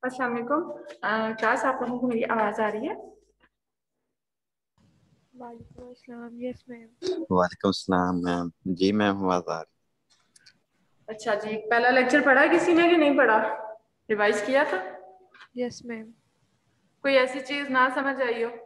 अस्सलाम वालेकुम। क्लास आप लोगों को मेरी आवाज़ आ रही है? वालेकुम अस्सलाम। Yes ma'am. वालेकुम सलाम मैम। जी मैम, आवाज आ रही। अच्छा जी, पहला लेक्चर पढ़ा किसी ने कि नहीं पढ़ा? रिवाइज किया था? Yes ma'am. कोई ऐसी चीज़ ना समझ आई हो?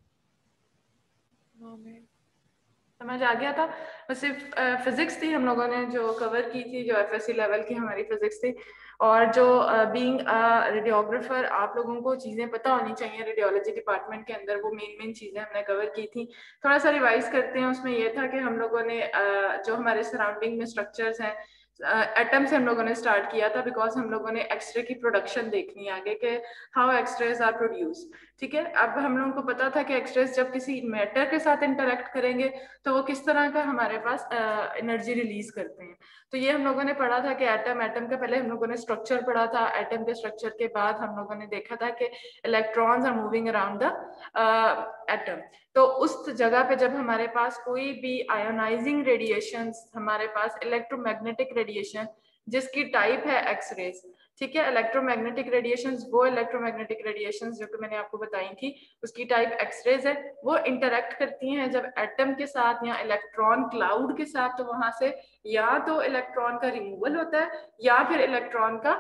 No ma'am. समझ आ गया था? बस सिर्फ फिजिक्स थी हम लोगों ने जो कवर की थी, जो एफएससी लेवल की हमारी फिजिक्स थी। और जो बीइंग रेडियोग्राफर आप लोगों को चीज़ें पता होनी चाहिए रेडियोलॉजी डिपार्टमेंट के अंदर, वो मेन मेन चीज़ें हमने कवर की थी। थोड़ा सा रिवाइज करते हैं। उसमें यह था कि हम लोगों ने जो हमारे सराउंडिंग में स्ट्रक्चर्स हैं, एटम से हम लोगों ने स्टार्ट किया था, बिकॉज हम लोगों ने एक्सरे की प्रोडक्शन देखनी है आगे के, हाउ एक्सरेज आर प्रोड्यूस। ठीक है, अब हम लोगों को पता था कि एक्सरेज जब किसी मैटर के साथ इंटरेक्ट करेंगे तो वो किस तरह का हमारे पास एनर्जी रिलीज करते हैं। तो ये हम लोगों ने पढ़ा था कि एटम का पहले हम लोगों ने स्ट्रक्चर पढ़ा था। एटम के स्ट्रक्चर के बाद हम लोगों ने देखा था कि electrons are moving around the atom. तो उस जगह पे जब हमारे पास कोई भी आयोनाइजिंग रेडिएशंस, हमारे पास इलेक्ट्रोमैग्नेटिक रेडिएशन जिसकी टाइप है एक्सरेज, ठीक है, इलेक्ट्रोमैग्नेटिक रेडिएशंस, वो इलेक्ट्रोमैग्नेटिक रेडिएशंस जो कि मैंने आपको बताई थी उसकी टाइप एक्सरेज है, वो इंटरेक्ट करती हैं जब एटम के साथ या इलेक्ट्रॉन क्लाउड के साथ। तो वहां से या तो इलेक्ट्रॉन का रिमूवल होता है या फिर इलेक्ट्रॉन का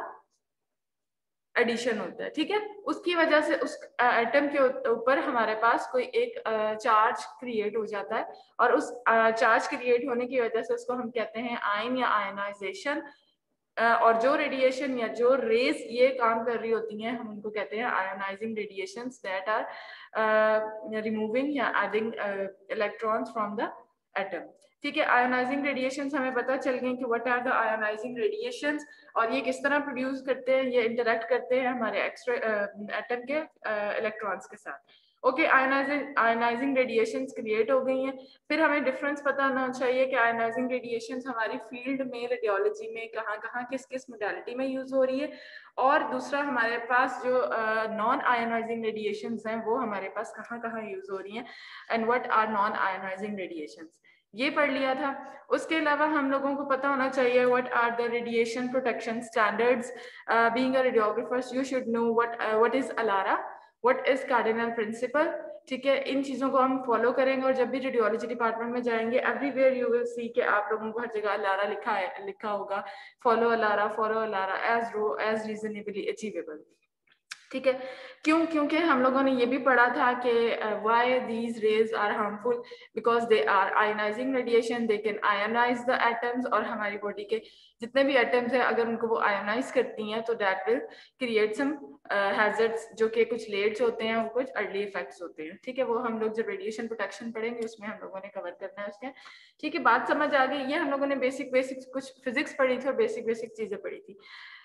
एडिशन होता है। ठीक है, उसकी वजह से उस एटम के ऊपर हमारे पास कोई एक चार्ज क्रिएट हो जाता है, और उस चार्ज क्रिएट होने की वजह से उसको हम कहते हैं आयन या आयनाइजेशन। और जो रेडिएशन या जो रेज ये काम कर रही होती हैं हम उनको कहते हैं ionising radiations that are removing या adding electrons from the atom. ठीक है, आयोनाइजिंग रेडिएशंस हमें पता चल गई कि what are the ionising radiations और ये किस तरह प्रोड्यूस करते हैं, ये इंटरेक्ट करते हैं हमारे एक्स्ट्रा एटम के इलेक्ट्रॉन्स के साथ। ओके, आयोनाइजिंग रेडिएशंस क्रिएट हो गई हैं। फिर हमें डिफरेंस पता होना चाहिए कि आयोनाइजिंग रेडिएशंस हमारी फील्ड में रेडियोलॉजी में कहाँ कहाँ किस किस मोडालिटी में यूज हो रही है, और दूसरा हमारे पास जो नॉन आयोनाइजिंग रेडिएशंस हैं वो हमारे पास कहाँ कहाँ यूज हो रही हैं, and what are non ionising radiations, ये पढ़ लिया था। उसके अलावा हम लोगों को पता होना चाहिए what are the radiation protection standards. Being a radiographers you should know what is ALARA, what is cardinal principle. ठीक है, इन चीजों को हम फॉलो करेंगे, और जब भी रेडियोलॉजी डिपार्टमेंट में जाएंगे एवरीवेयर यू विल सी कि आप लोगों को हर जगह अलारा लिखा होगा, follow ALARA as reasonably achievable. ठीक है, क्यों? क्योंकि हम लोगों ने ये भी पढ़ा था कि why these rays are harmful, because they are ionising radiation, they can ionise the atoms, और हमारी बॉडी के जितने भी एटम्स हैं अगर उनको वो आयनाइज करती हैं तो that will create some hazards, जो कि कुछ लेट्स होते हैं और कुछ अर्ली इफेक्ट्स होते हैं। ठीक है, वो हम लोग जब रेडिएशन प्रोटेक्शन पढ़ेंगे उसमें हम लोगों ने कवर करना है उसके। ठीक है, बात समझ आ गई? ये हम लोगों ने बेसिक कुछ फिजिक्स पढ़ी थी और बेसिक चीजें पढ़ी थी।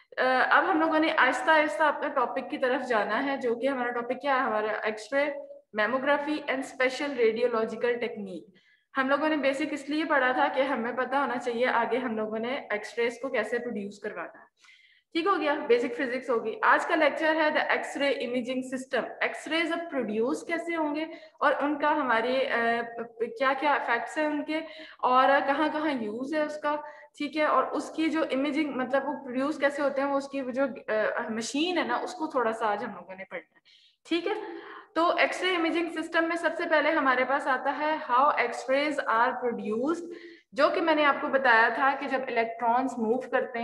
अब हम लोगों ने आहिस्ता आहिस्ता अपने टॉपिक की तरफ जाना है, जो कि हमारा टॉपिक क्या है, हमारा x ray, mammography and special radiological technique. हम लोगों ने बेसिक इसलिए पढ़ा था कि हमें पता होना चाहिए आगे हम लोगों ने एक्सरेज को कैसे प्रोड्यूस करवाना है। ठीक हो गया, बेसिक फिजिक्स होगी। आज का लेक्चर है the x ray imaging system. X rays अब प्रोड्यूस कैसे होंगे और उनका हमारे क्या क्या इफेक्ट्स हैं उनके, और कहाँ कहाँ यूज है उसका। ठीक है, और उसकी जो इमेजिंग मतलब वो प्रोड्यूस कैसे होते हैं, वो उसकी जो मशीन है ना, उसको थोड़ा सा आज हम लोगों ने पढ़ना है। ठीक है, तो एक्सरे इमेजिंग सिस्टम में सबसे पहले हमारे पास आता है हाउ एक्सरेज आर प्रोड्यूस्ड, जो कि मैंने आपको बताया था कि जब इलेक्ट्रॉन्स मूव करते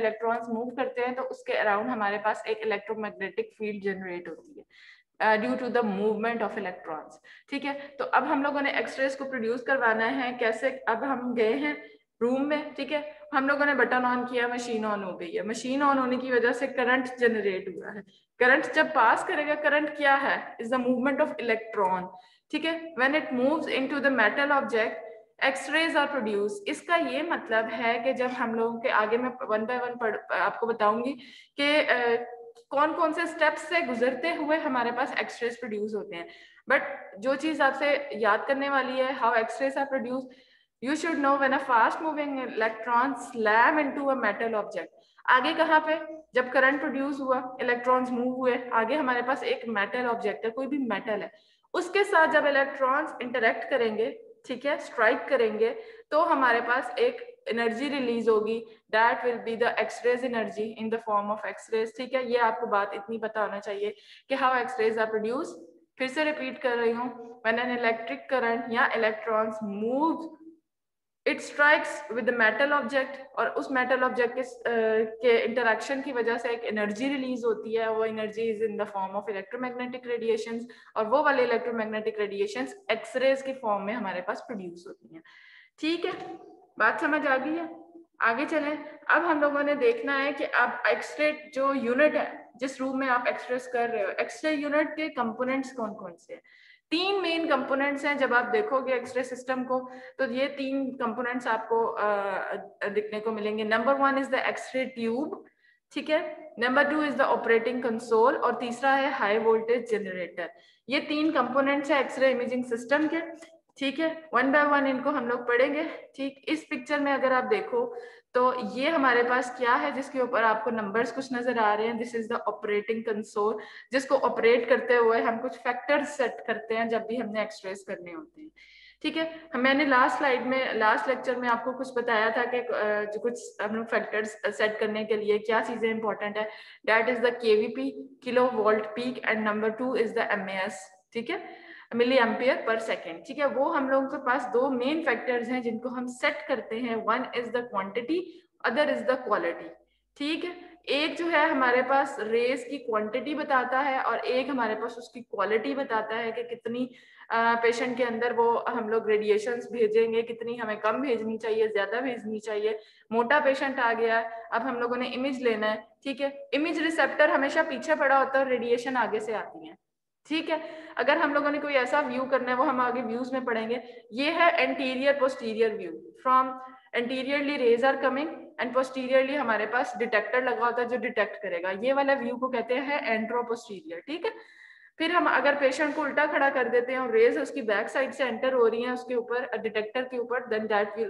हैं तो उसके अराउंड हमारे पास एक इलेक्ट्रोमैग्नेटिक फील्ड जनरेट होती है due to the movement of electrons. ठीक है, तो अब हम लोगों ने एक्सरेज को प्रोड्यूस करवाना है कैसे। अब हम गए हैं रूम में, ठीक है, हम लोगों ने बटन ऑन किया, मशीन ऑन हो गई है। मशीन ऑन होने की वजह से करंट जनरेट हुआ है। करंट जब पास करेगा, करंट क्या है, is the movement of electron. ठीक है, when it moves into the metal object x rays are produce. इसका ये मतलब है कि जब हम लोगों के आगे मैं वन बाय वन आपको बताऊंगी कि कौन कौन से स्टेप्स से गुजरते हुए हमारे पास एक्सरेज प्रोड्यूस होते हैं, बट जो चीज आपसे याद करने वाली है, how x rays are produce, you should know when a fast moving electron slam into a metal object. आगे कहाँ पे, जब करंट प्रोड्यूस हुआ, इलेक्ट्रॉन्स मूव हुए, आगे हमारे पास एक मेटल ऑब्जेक्ट है, कोई भी मेटल है, उसके साथ जब इलेक्ट्रॉन्स इंटरेक्ट करेंगे, ठीक है, स्ट्राइक करेंगे, तो हमारे पास एक एनर्जी रिलीज होगी, that will be the x rays energy in the form of x rays. ठीक है, ये आपको बात इतनी पता होना चाहिए कि हाउ एक्सरेज आर प्रोड्यूस। फिर से रिपीट कर रही हूँ, व्हेन एन इलेक्ट्रिक करंट या electrons move it strikes with the metal object, और उस मेटल ऑब्जेक्ट के इंटरेक्शन की वजह से एक एनर्जी रिलीज होती है, वो energy is in the form of electromagnetic radiations, और वो वाले इलेक्ट्रोमैग्नेटिक रेडिएशंस एक्सरेज के फॉर्म में हमारे पास प्रोड्यूस होती हैं। ठीक है, बात समझ आ गई है? आगे चलें। अब हम लोगों ने देखना है कि अब एक्सरे जो यूनिट है जिस रूम में आप एक्सप्रेस कर रहे हो, एक्सरे यूनिट के कंपोनेंट्स कौन कौन से हैं? 3 मेन कंपोनेंट्स हैं। जब आप देखोगे एक्सरे सिस्टम को तो ये 3 कंपोनेंट्स आपको दिखने को मिलेंगे। Number 1 is the x ray tube, ठीक है, number 2 is the operating console, और तीसरा है हाई वोल्टेज जनरेटर। ये 3 कंपोनेंट्स है एक्सरे इमेजिंग सिस्टम के। ठीक है, वन बाय वन इनको हम लोग पढ़ेंगे। ठीक, इस पिक्चर में अगर आप देखो तो ये हमारे पास क्या है जिसके ऊपर आपको नंबर्स कुछ नजर आ रहे हैं। This is the operating console, जिसको ऑपरेट करते हुए हम कुछ फैक्टर्स सेट करते हैं जब भी हमने एक्सप्रेस करने होते हैं। ठीक है, मैंने लास्ट लेक्चर में आपको कुछ बताया था कि जो कुछ हम लोग फैक्टर्स सेट करने के लिए क्या चीजें इंपॉर्टेंट है। That is the KVP, kilo volt peak, and number 2 is the MAS, ठीक है, मिली एम्पियर पर सेकेंड। ठीक है, वो हम लोगों के पास 2 मेन फैक्टर्स हैं जिनको हम सेट करते हैं। One is the quantity, other is the quality. ठीक है, एक जो है हमारे पास रेज की क्वांटिटी बताता है और एक हमारे पास उसकी क्वालिटी बताता है कि कितनी पेशेंट के अंदर वो हम लोग रेडिएशंस भेजेंगे, कितनी हमें कम भेजनी चाहिए, ज्यादा भेजनी चाहिए। मोटा पेशेंट आ गया, अब हम लोगों ने इमेज लेना है। ठीक है, इमेज रिसेप्टर हमेशा पीछे पड़ा होता है और रेडिएशन आगे से आती है। ठीक है, अगर हम लोगों ने कोई ऐसा व्यू करना है, वो हम आगे व्यूज में पढ़ेंगे। ये है anterior posterior view. From anteriorly rays are coming and posteriorly हमारे पास डिटेक्टर लगा होता है जो डिटेक्ट करेगा। ये वाला व्यू को कहते हैं एंट्रोपोस्टीरियर। ठीक है, फिर हम अगर पेशेंट को उल्टा खड़ा कर देते हैं और रेज उसकी बैक साइड से एंटर हो रही है उसके ऊपर, डिटेक्टर के ऊपर, then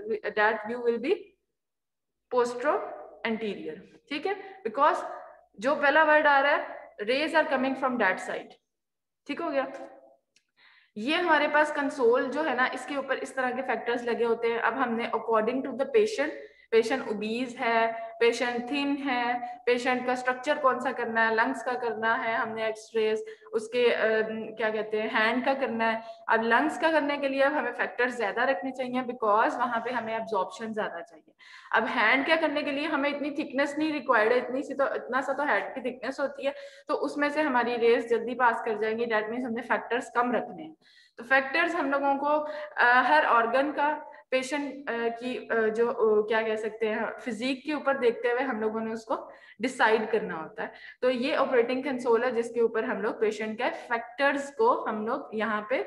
that view will be postero anterior. ठीक है, बिकॉज जो पहला वर्ड आ रहा है, rays are coming from that side. ठीक हो गया। ये हमारे पास कंसोल जो है ना, इसके ऊपर इस तरह के फैक्टर्स लगे होते हैं। अब हमने according to the patient obese है, पेशेंट थिन है, पेशेंट का स्ट्रक्चर कौन सा करना है, लंग्स का करना है हमने एक्सरेस, उसके क्या कहते हैं हैंड का करना है। अब लंग्स का करने के लिए अब हमें फैक्टर्स ज्यादा रखने चाहिए बिकॉज वहां पे हमें एब्जॉर्प्शन ज्यादा चाहिए। अब हैंड क्या करने के लिए हमें इतनी थिकनेस नहीं रिक्वायर्ड है, इतना सा तो हेड की थिकनेस होती है, तो उसमें से हमारी रेस जल्दी पास कर जाएंगी। डेट मीन्स हमने फैक्टर्स कम रखने हैं। तो फैक्टर्स हम लोगों को हर ऑर्गन का पेशेंट की जो क्या कह सकते हैं फिजिक के ऊपर देखते हुए हम लोगों ने उसको डिसाइड करना होता है। तो ये ऑपरेटिंग कंसोल है जिसके ऊपर हम लोग पेशेंट के फैक्टर्स को हम लोग यहाँ पे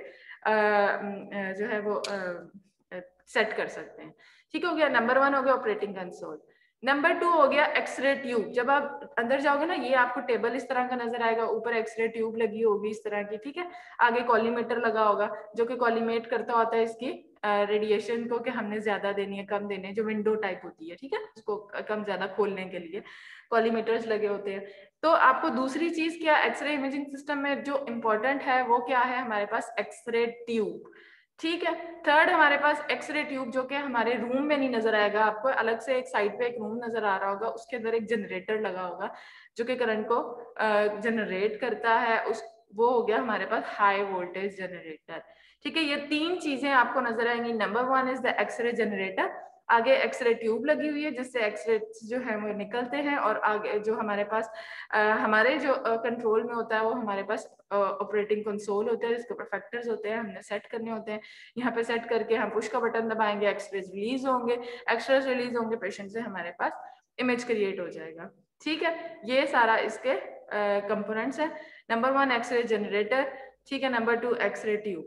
जो है वो सेट कर सकते हैं। ठीक हो गया, नंबर 1 हो गया ऑपरेटिंग कंसोल। नंबर 2 हो गया एक्सरे ट्यूब। जब आप अंदर जाओगे ना, ये आपको टेबल इस तरह का नजर आएगा, ऊपर एक्सरे ट्यूब लगी होगी इस तरह की। ठीक है, आगे कॉलीमेटर लगा होगा जो कि कॉलीमेट करता होता है इसकी रेडिएशन को कि हमने ज्यादा देनी है कम देनी है, जो विंडो टाइप होती है। ठीक है, उसको कम ज्यादा खोलने के लिए कॉलीमेटर्स लगे होते हैं। तो आपको दूसरी चीज क्या एक्सरे इमेजिंग सिस्टम में जो इम्पोर्टेंट है वो क्या है, हमारे पास एक्सरे ट्यूब। ठीक है, थर्ड हमारे पास एक्सरे ट्यूब जो कि हमारे रूम में नहीं नजर आएगा आपको, अलग से एक साइड पे एक रूम नजर आ रहा होगा, उसके अंदर एक जनरेटर लगा होगा जो कि करंट को जनरेट करता है। उस वो हो गया हमारे पास हाई वोल्टेज जनरेटर। ठीक है, ये 3 चीजें आपको नजर आएंगी। Number 1 is the x-ray generator, आगे एक्सरे ट्यूब लगी हुई है जिससे एक्सरे जो है वो निकलते हैं, और आगे जो हमारे पास हमारे जो कंट्रोल में होता है वो हमारे पास ऑपरेटिंग कंसोल होता है जिसके ऊपर फैक्टर्स होते हैं, हमने सेट करने होते हैं। यहाँ पे सेट करके हम पुश का बटन दबाएंगे, एक्सरेज रिलीज होंगे, एक्सरेज रिलीज होंगे, पेशेंट से हमारे पास इमेज क्रिएट हो जाएगा। ठीक है, ये सारा इसके कंपोनेंट्स है। नंबर 1 एक्सरे जनरेटर, ठीक है, नंबर 2 एक्सरे ट्यूब।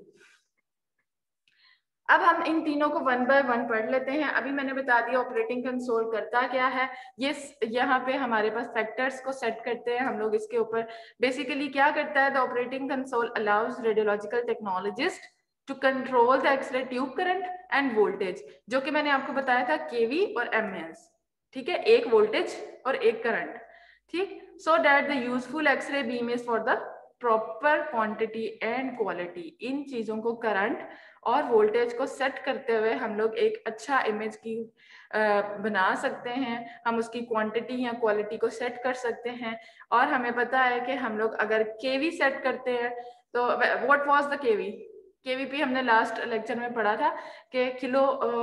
अब हम इन तीनों को 1 बाय 1 पढ़ लेते हैं। अभी मैंने बता दिया ऑपरेटिंग कंसोल करता क्या है। ये यहाँ पे हमारे पास फैक्टर्स को सेट करते हैं हम लोग इसके ऊपर। बेसिकली क्या करता है, the operating console allows radiological technologist to control the x ray tube current and voltage, जो कि मैंने आपको बताया था केवी और एमएस। ठीक है, एक वोल्टेज और एक करंट। ठीक, so that the useful x-ray beam is for the proper quantity and quality. इन चीजों को करंट और वोल्टेज को सेट करते हुए हम लोग एक अच्छा इमेज की बना सकते हैं। हम उसकी क्वांटिटी या क्वालिटी को सेट कर सकते हैं। और हमें पता है कि हम लोग अगर केवी सेट करते हैं तो what was the KV? KVP हमने लास्ट लेक्चर में पढ़ा था कि किलो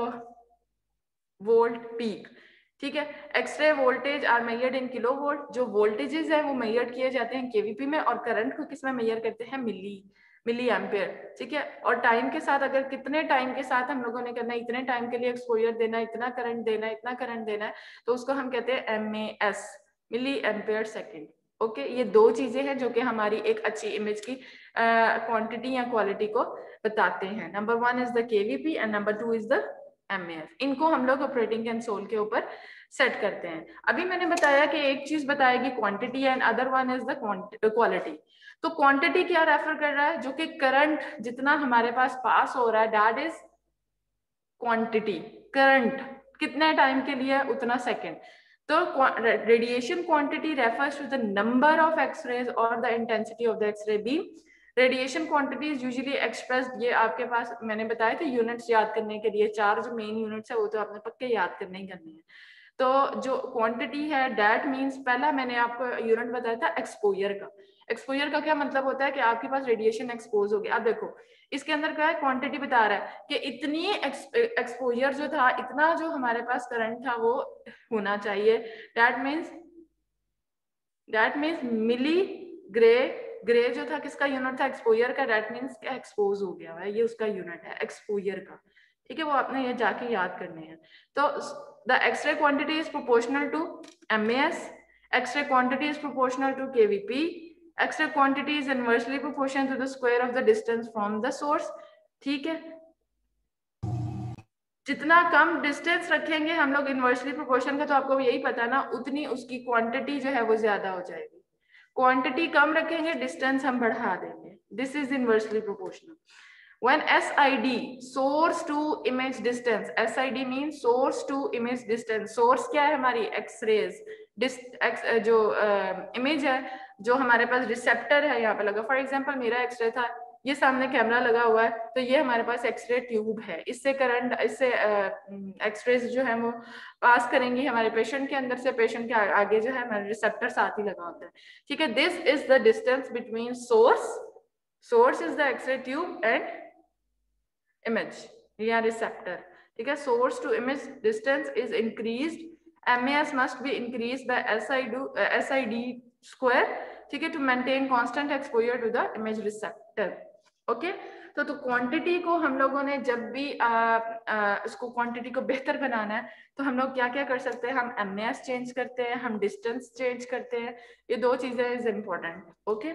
वोल्ट पीक, ठीक है। X-ray voltage are measured in kilo volt, जो वोल्टेजेस है वो मेजर किए जाते हैं केवीपी में, और करंट को किस में मेजर करते हैं? मिली एम्पियर, ठीक है। और टाइम के साथ, अगर कितने टाइम के साथ हम लोगों ने करना है, इतने टाइम के लिए एक्सपोजर देना है, इतना करंट देना है, इतना करंट देना है, तो उसको हम कहते हैं MAS, milli ampere second. Okay, ये दो चीजें हैं जो कि हमारी एक अच्छी इमेज की क्वांटिटी या क्वालिटी को बताते हैं। Number 1 is the KVP and number 2 is the MAS। इनको हम लोग ऑपरेटिंग कंसोल के ऊपर सेट करते हैं। अभी मैंने बताया कि एक चीज बताएगी quantity and other one is the quality. तो क्वांटिटी क्या रेफर कर रहा है? जो कि करंट जितना हमारे पास पास हो रहा है, दैट इज क्वांटिटी। करंट कितने टाइम के लिए? उतना सेकेंड। तो radiation quantity refers to the number of x-rays और the intensity of the x-ray beam. Radiation quantity is usually expressed, ये आपके पास मैंने बताया था यूनिट्स याद करने के लिए, 4 जो मेन यूनिट्स है वो तो आपने पक्के याद करने ही करने हैं। तो जो क्वांटिटी है दैट मींस, पहला मैंने आपको यूनिट बताया था एक्सपोजर का। एक्सपोजर का क्या मतलब होता है? कि आपके पास रेडिएशन एक्सपोज हो गया। अब देखो इसके अंदर क्या है, क्वांटिटी बता रहा है कि इतनी एक्सपोजर जो था, इतना जो हमारे पास करंट था वो होना चाहिए। दैट मीन्स मिली ग्रे जो था किसका यूनिट था? एक्सपोजर का। दैट मीन्स क्या? एक्सपोज हो गया है, ये उसका यूनिट है एक्सपोजर का, ठीक है। वो आपने ये जाके याद करने हैं। तो the x-ray quantity is proportional to MAS, x-ray quantity is proportional to KVP, x-ray quantity is inversely proportional to the square of the distance from the source, ठीक है। जितना कम डिस्टेंस रखेंगे हम लोग इनवर्सली प्रोपोर्शन का, तो आपको यही पता ना, उतनी उसकी क्वांटिटी जो है वो ज्यादा हो जाएगी। क्वांटिटी कम रखेंगे, डिस्टेंस हम बढ़ा देंगे। This is inversely proportional. When SID, source to image distance, SID means source to image distance। source क्या है? हमारी एक्सरेज। जो इमेज है, जो हमारे पास रिसेप्टर है यहाँ पे लगा, फॉर एग्जांपल मेरा एक्सरे था, ये सामने कैमरा लगा हुआ है, तो ये हमारे पास एक्सरे ट्यूब है, इससे करंट, इससे एक्सरेज जो है वो पास करेंगी हमारे पेशेंट के अंदर से, पेशेंट के आगे जो है हमारे रिसेप्टर साथ ही लगा होता है, ठीक है। This is the distance between source is the x ray tube and image या रिसेप्टर, ठीक है। Source to image distance is increased, MAS must be increased by SID square, ठीक है, to maintain constant exposure to the image receptor. Okay, तो quantity को हम लोगों ने जब भी इसको क्वांटिटी को बेहतर बनाना है तो हम लोग क्या क्या कर सकते हैं? हम MAS चेंज करते हैं, हम डिस्टेंस चेंज करते हैं, ये दो चीजें इज इम्पोर्टेंट। ओके,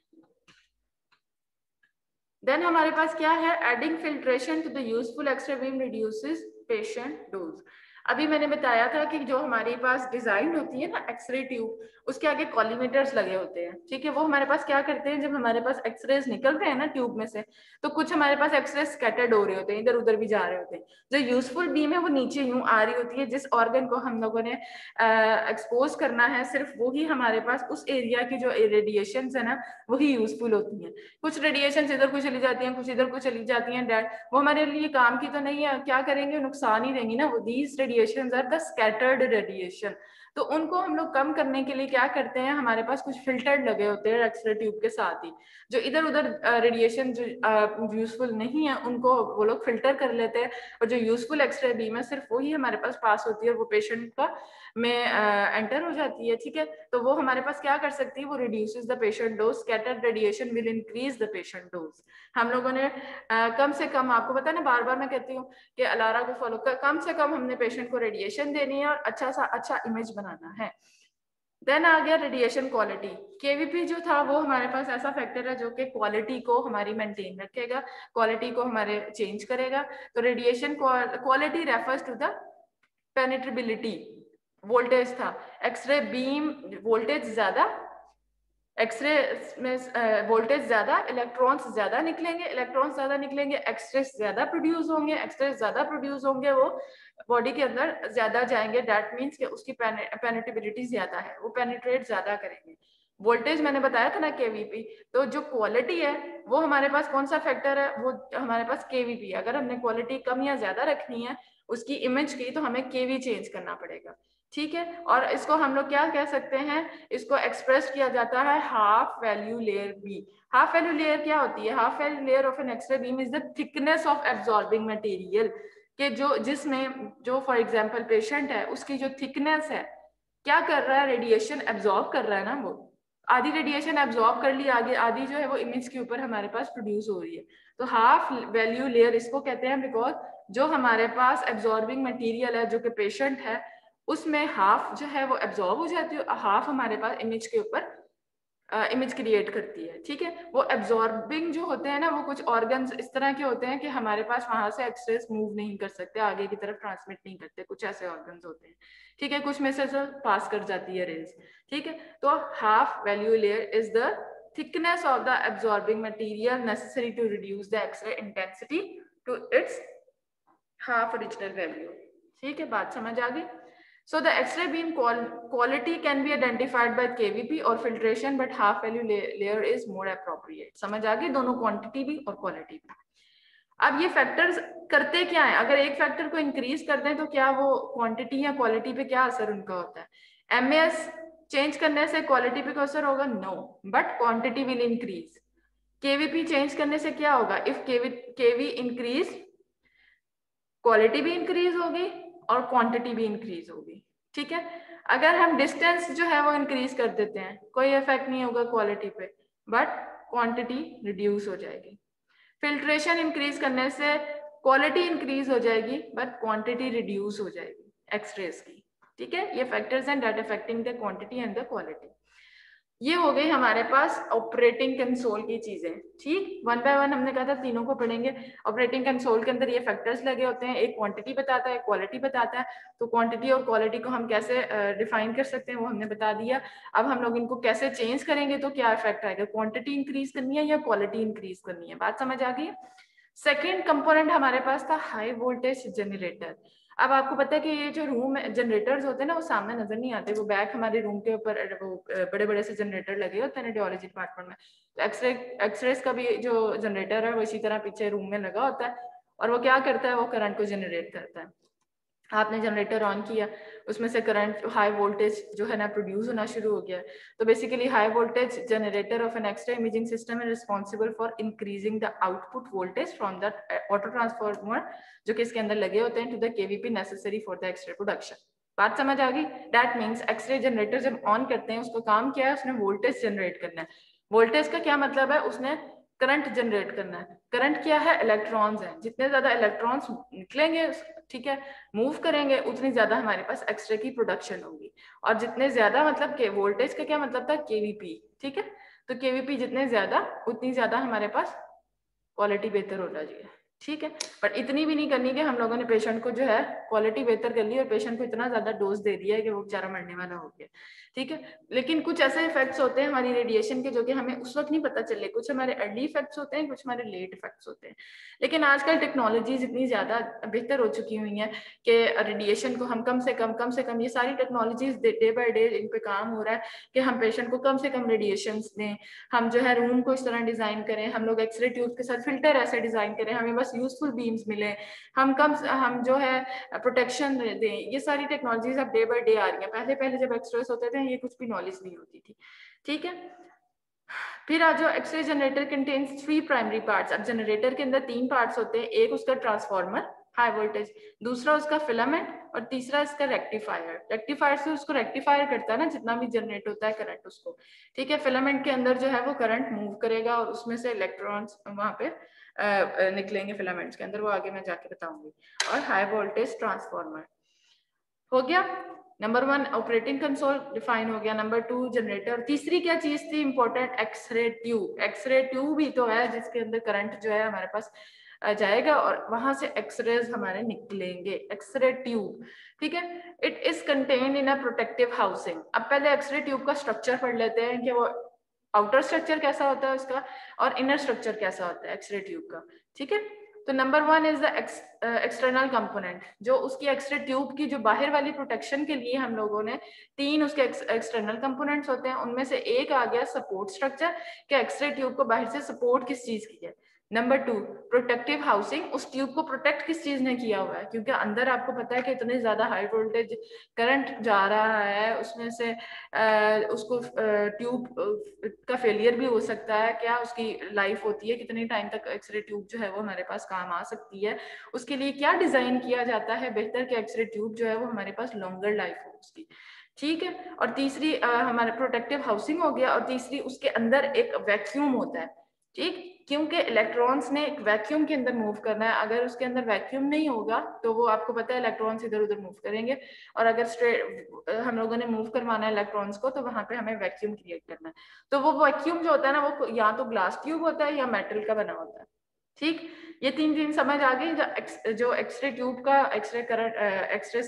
देन हमारे पास क्या है? Adding filtration to the useful x-ray beam reduces patient dose. अभी मैंने बताया था कि जो हमारे पास डिजाइन होती है ना एक्सरे ट्यूब, उसके आगे कॉलीमेटर्स लगे होते हैं, ठीक है। वो हमारे पास क्या करते हैं, जब हमारे पास एक्सरेज निकल रहे हैं ना ट्यूब में से, तो कुछ हमारे पास एक्सरे स्कैटर्ड हो रहे होते हैं, इधर उधर भी जा रहे होते हैं। जो यूजफुल बीम है वो नीचे यूं आ रही होती है, जिस ऑर्गन को हम लोगों ने एक्सपोज करना है सिर्फ वही हमारे पास उस एरिया की जो रेडिएशन है ना वही यूजफुल होती है। कुछ रेडिएशन इधर को चली जाती हैं, कुछ इधर को चली जाती हैं, डैट वो हमारे लिए काम की तो नहीं है, क्या करेंगे? नुकसान ही देंगी ना वो। These radiations are the scattered radiation. तो उनको हम लोग कम करने के लिए क्या करते हैं, हमारे पास कुछ फिल्टर्ड लगे होते हैं एक्सरे ट्यूब के साथ ही, जो इधर उधर रेडिएशन जो यूजफुल नहीं है उनको वो लोग फिल्टर कर लेते हैं, और जो यूजफुल एक्सरे बीम है सिर्फ वही हमारे पास पास होती है और वो पेशेंट का में एंटर हो जाती है, ठीक है। तो वो हमारे पास क्या कर सकती है? वो reduces the patient dose. Scattered radiation will increase the patient dose. हम लोगों ने कम से कम, आपको पता है ना, बार बार मैं कहती हूँ कि अलारा को फॉलो कर, कम से कम हमने पेशेंट को रेडिएशन देनी है और अच्छा इमेज बनाना है। देन आ गया रेडिएशन क्वालिटी। केवीपी जो था वो हमारे पास ऐसा फैक्टर है जो कि क्वालिटी को हमारी मेंटेन रखेगा, क्वालिटी को हमारे चेंज करेगा। तो radiation quality refers to the penetrability. Voltage था, एक्सरे बीम वोल्टेज ज्यादा, एक्सरे में वोल्टेज ज्यादा, इलेक्ट्रॉन्स ज्यादा निकलेंगे, एक्सरे ज्यादा प्रोड्यूस होंगे, वो बॉडी के अंदर ज्यादा जाएंगे। दैट मीन्स कि उसकी पेनिट्रेबिलिटी ज्यादा है, वो पेनिट्रेट ज्यादा करेंगे, वोल्टेज मैंने बताया था ना केवीपी, तो जो क्वालिटी है वो हमारे पास कौन सा फैक्टर है, वो हमारे पास केवीपी। अगर हमने क्वालिटी कम या ज्यादा रखनी है उसकी इमेज की तो हमें केवी चेंज करना पड़ेगा, ठीक है। और इसको हम लोग क्या कह सकते हैं, इसको एक्सप्रेस किया जाता है half value layer B. Half value layer क्या होती है, half value layer of an x-ray beam is the thickness of absorbing material, कि जो जिसमें जो फॉर एग्जांपल पेशेंट है उसकी जो थिकनेस है, क्या कर रहा है, रेडिएशन एब्जॉर्ब कर रहा है ना, वो आधी रेडिएशन एब्जॉर्ब कर ली, आगे आधी जो है वो इमेज के ऊपर हमारे पास प्रोड्यूस हो रही है। तो हाफ वैल्यू लेयर इसको कहते हैं, बिकॉज जो हमारे पास एब्जॉर्बिंग मटेरियल है जो कि पेशेंट है उसमें हाफ जो है वो एब्जॉर्ब हो जाती है, हाफ हमारे पास इमेज के ऊपर इमेज क्रिएट करती है, ठीक है। वो एब्जॉर्बिंग जो होते हैं ना, वो कुछ ऑर्गन्स इस तरह के होते हैं कि हमारे पास वहां से एक्सरेस मूव नहीं कर सकते, आगे की तरफ ट्रांसमिट नहीं करते, कुछ ऐसे ऑर्गन्स होते हैं, ठीक है। कुछ में से पास कर जाती है रेज, ठीक है। तो half value layer is the thickness of the absorbing material necessary to reduce the x-ray intensity to its half original value, ठीक है। बात समझ आ गई। So the X-ray beam quality can be identified by KVP or filtration, but half value layer is more appropriate. समझ आ गई, दोनों क्वांटिटी भी और क्वालिटी भी। अब ये फैक्टर्स करते क्या है, अगर एक फैक्टर को इंक्रीज कर दें तो क्या वो क्वांटिटी या क्वालिटी पे क्या असर उनका होता है। एमएस चेंज करने से क्वालिटी पे क्या असर होगा, no, but quantity will increase. KVP change करने से क्या होगा, इफ केवी इंक्रीज क्वालिटी भी इंक्रीज होगी और क्वांटिटी भी इंक्रीज होगी, ठीक है। अगर हम डिस्टेंस जो है वो इंक्रीज कर देते हैं कोई इफेक्ट नहीं होगा क्वालिटी पे, बट क्वांटिटी रिड्यूस हो जाएगी। फिल्ट्रेशन इंक्रीज करने से क्वालिटी इंक्रीज हो जाएगी बट क्वांटिटी रिड्यूस हो जाएगी एक्सरेज की, ठीक है। ये फैक्टर्स हैं that affecting the quantity and the quality. ये हो गई हमारे पास ऑपरेटिंग कंसोल की चीजें, ठीक। वन बाय वन हमने कहा था तीनों को पढ़ेंगे। ऑपरेटिंग कंसोल के अंदर ये फैक्टर्स लगे होते हैं, एक क्वांटिटी बताता है, क्वालिटी बताता है। तो क्वांटिटी और क्वालिटी को हम कैसे डिफाइन कर सकते हैं वो हमने बता दिया। अब हम लोग इनको कैसे चेंज करेंगे तो क्या इफेक्ट आएगा, क्वांटिटी इंक्रीज करनी है या क्वालिटी इंक्रीज करनी है, बात समझ आ गई। सेकेंड कंपोनेंट हमारे पास था हाई वोल्टेज जनरेटर। अब आपको पता है कि ये जो रूम जनरेटर्स होते हैं ना वो सामने नजर नहीं आते, वो बैक हमारे रूम के ऊपर वो बड़े बड़े से जनरेटर लगे होते हैं रेडियोलॉजी डिपार्टमेंट में। तो एक्सरेज का भी जो जनरेटर है वो इसी तरह पीछे रूम में लगा होता है और वो क्या करता है, वो करंट को जनरेट करता है। आपने जनरेटर ऑन किया, उसमें से करंट हाई वोल्टेज जो है ना प्रोड्यूस होना शुरू हो गया। तो basically high voltage generator of an x-ray imaging system is responsible for increasing the output voltage from the auto transformer जो कि इसके अंदर लगे होते हैं to the KVP necessary for the x-ray production. बात समझ आ गई। दैट मीन्स एक्सरे जनरेटर जब ऑन करते हैं उसका काम क्या है, उसने वोल्टेज जनरेट करना है। वोल्टेज का क्या मतलब है, उसने करंट जनरेट करना है। करंट क्या है, इलेक्ट्रॉन्स है, जितने ज्यादा इलेक्ट्रॉन्स निकलेंगे, ठीक है, मूव करेंगे, उतनी ज्यादा हमारे पास एक्सरे की प्रोडक्शन होगी। और जितने ज्यादा मतलब के वोल्टेज का क्या मतलब था, केवीपी, ठीक है। तो केवीपी जितने ज्यादा उतनी ज्यादा हमारे पास क्वालिटी बेहतर हो जाएगी, ठीक है। पर इतनी भी नहीं करनी कि हम लोगों ने पेशेंट को जो है क्वालिटी बेहतर कर ली और पेशेंट को इतना ज्यादा डोज दे दिया है कि वो बेचारा मरने वाला हो गया, ठीक है। लेकिन कुछ ऐसे इफेक्ट्स होते हैं हमारी रेडिएशन के जो कि हमें उस वक्त नहीं पता चले, कुछ हमारे अर्ली इफेक्ट्स होते हैं, कुछ हमारे लेट इफेक्ट्स होते हैं। लेकिन आजकल टेक्नोलॉजीज इतनी ज्यादा बेहतर हो चुकी हुई हैं कि रेडिएशन को हम कम से कम ये सारी टेक्नोलॉजीज डे बाय डे इन पे काम हो रहा है कि हम पेशेंट को कम से कम रेडिएशन दें। हम जो है रूम को इस तरह डिजाइन करें, हम लोग एक्सरे ट्यूब के साथ फिल्टर ऐसे डिजाइन करें, हमें बस यूजफुल बीम्स मिले, हम जो है प्रोटेक्शन दें। ये सारी टेक्नोलॉजीज अब डे बाय डे आ रही हैं। पहले जब एक्सरेस होते थे ये कुछ भी नॉलेज नहीं होती थी, ठीक है। फिर आज जो x-ray generator contains 3 primary parts. अब जनरेटर के अंदर 3 पार्ट्स होते हैं, एक उसका ट्रांसफार्मर हाई वोल्टेज, दूसरा उसका फिलामेंट और तीसरा इसका रेक्टिफायर। रेक्टिफायर से उसको रेक्टिफायर करता है ना जितना भी जनरेट होता है करंट उसको, ठीक है। फिलामेंट के अंदर जो है वो करंट मूव करेगा और उसमें से इलेक्ट्रॉन्स वहां पे निकलेंगे फिलामेंट्स के अंदर, वो आगे मैं जाके बताऊंगी। और हाई वोल्टेज ट्रांसफार्मर हो गया। नंबर 1 ऑपरेटिंग कंसोल डिफाइन हो गया। Number 2 generator. तीसरी क्या चीज थी important, x-ray tube. X-ray tube ही तो है जिसके अंदर करंट जो है हमारे पास जाएगा और वहां से एक्सरेज हमारे निकलेंगे, एक्सरे ट्यूब, ठीक है। It is contained in a protective housing. अब पहले एक्सरे ट्यूब का स्ट्रक्चर पढ़ लेते हैं कि वो आउटर स्ट्रक्चर कैसा होता है उसका और इनर स्ट्रक्चर कैसा होता है एक्सरे ट्यूब का, ठीक है। तो number 1 is the external component, जो उसकी एक्सरे ट्यूब की जो बाहर वाली प्रोटेक्शन के लिए हम लोगों ने 3 उसके एक्सटर्नल कंपोनेंट्स होते हैं, उनमें से एक आ गया सपोर्ट स्ट्रक्चर, कि एक्सरे ट्यूब को बाहर से सपोर्ट किस चीज की है। नंबर 2 प्रोटेक्टिव हाउसिंग, उस ट्यूब को प्रोटेक्ट किस चीज ने किया हुआ है, क्योंकि अंदर आपको पता है कि इतने ज्यादा हाई वोल्टेज करंट जा रहा है, उसमें से उसको ट्यूब का फेलियर भी हो सकता है, क्या उसकी लाइफ होती है, कितने टाइम तक एक्सरे ट्यूब जो है वो हमारे पास काम आ सकती है, उसके लिए क्या डिजाइन किया जाता है बेहतर कि एक्सरे ट्यूब जो है वो हमारे पास लॉन्गर लाइफ हो उसकी। ठीक है, और तीसरी हमारा प्रोटेक्टिव हाउसिंग हो गया, और तीसरी उसके अंदर एक वैक्यूम होता है। ठीक, क्योंकि इलेक्ट्रॉन्स ने एक वैक्यूम के अंदर मूव करना है, अगर उसके अंदर वैक्यूम नहीं होगा तो वो आपको पता है इलेक्ट्रॉन्स इधर उधर मूव करेंगे, और अगर स्ट्रेट हम लोगों ने मूव करवाना है इलेक्ट्रॉन्स को तो वहां पे हमें वैक्यूम क्रिएट करना है। तो वो वैक्यूम जो होता है ना, वो या तो ग्लास ट्यूब होता है या मेटल का बना होता है। ठीक, ये तीन चीज समझ आ गई। जो एक्सरे ट्यूब का एक्सरे करंट एक्सरे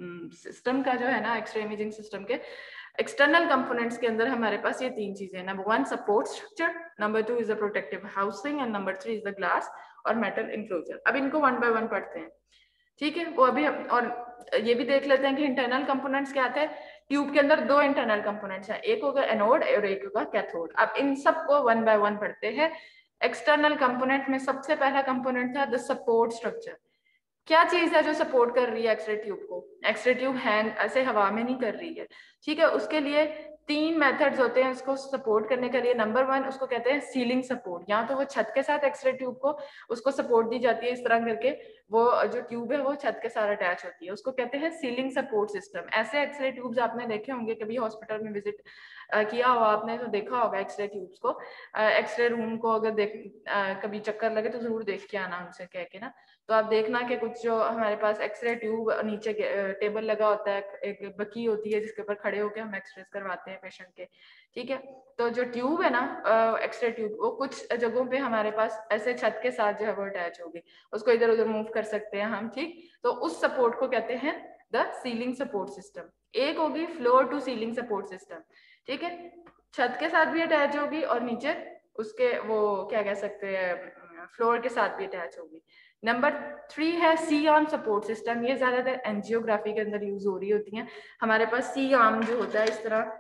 सिस्टम का जो है ना, एक्सरे इमेजिंग सिस्टम के एक्सटर्नल कंपोनेंट्स के अंदर हमारे पास ये तीन चीजें, number 1 support structure, number 2 is the protective housing, and number 3 is the glass और मेटल इंक्लोजर। अब इनको 1 बाय 1 पढ़ते हैं। ठीक है, वो अभी और ये भी देख लेते हैं कि इंटरनल कंपोनेंट्स क्या थे। ट्यूब के अंदर 2 इंटरनल कंपोनेंट्स हैं, एक होगा एनोड और एक होगा कैथोड। अब इन सबको 1 बाय 1 पढ़ते हैं। एक्सटर्नल कंपोनेंट में सबसे पहला कंपोनेंट था द सपोर्ट स्ट्रक्चर। क्या चीज है जो सपोर्ट कर रही है एक्सरे ट्यूब को? एक्सरे ट्यूब हैंग ऐसे हवा में नहीं कर रही है। ठीक है, उसके लिए 3 मेथड्स होते हैं उसको सपोर्ट करने के लिए। नंबर 1 उसको कहते हैं सीलिंग सपोर्ट, या तो वो छत के साथ एक्सरे ट्यूब को उसको सपोर्ट दी जाती है इस तरह करके, वो जो ट्यूब है वो छत के साथ अटैच होती है, उसको कहते हैं सीलिंग सपोर्ट सिस्टम। ऐसे एक्सरे ट्यूब्स आपने देखे होंगे, कभी हॉस्पिटल में विजिट किया हो आपने तो देखा होगा एक्सरे ट्यूब्स को। एक्सरे रूम को अगर कभी चक्कर लगे तो जरूर देख के आना उनसे कह के ना। तो आप देखना कि कुछ जो हमारे पास एक्सरे ट्यूब नीचे टेबल लगा होता है, एक बकी होती है जिसके ऊपर खड़े होकर हम एक्सरे करवाते हैं पेशेंट के। ठीक है, तो जो ट्यूब है ना एक्सरे ट्यूब, वो कुछ जगहों पे हमारे पास ऐसे छत के साथ जो है वो अटैच होगी, उसको इधर उधर मूव कर सकते हैं हम। ठीक, तो उस सपोर्ट को कहते हैं द सीलिंग सपोर्ट सिस्टम। एक होगी floor to ceiling support system. ठीक है, छत के साथ भी अटैच होगी और नीचे उसके वो क्या कह सकते हैं फ्लोर के साथ भी अटैच होगी। नंबर 3 है सी आर्म सपोर्ट सिस्टम। ये ज्यादातर एंजियोग्राफी के अंदर यूज हो रही होती हैं। हमारे पास सी आर्म जो होता है इस तरह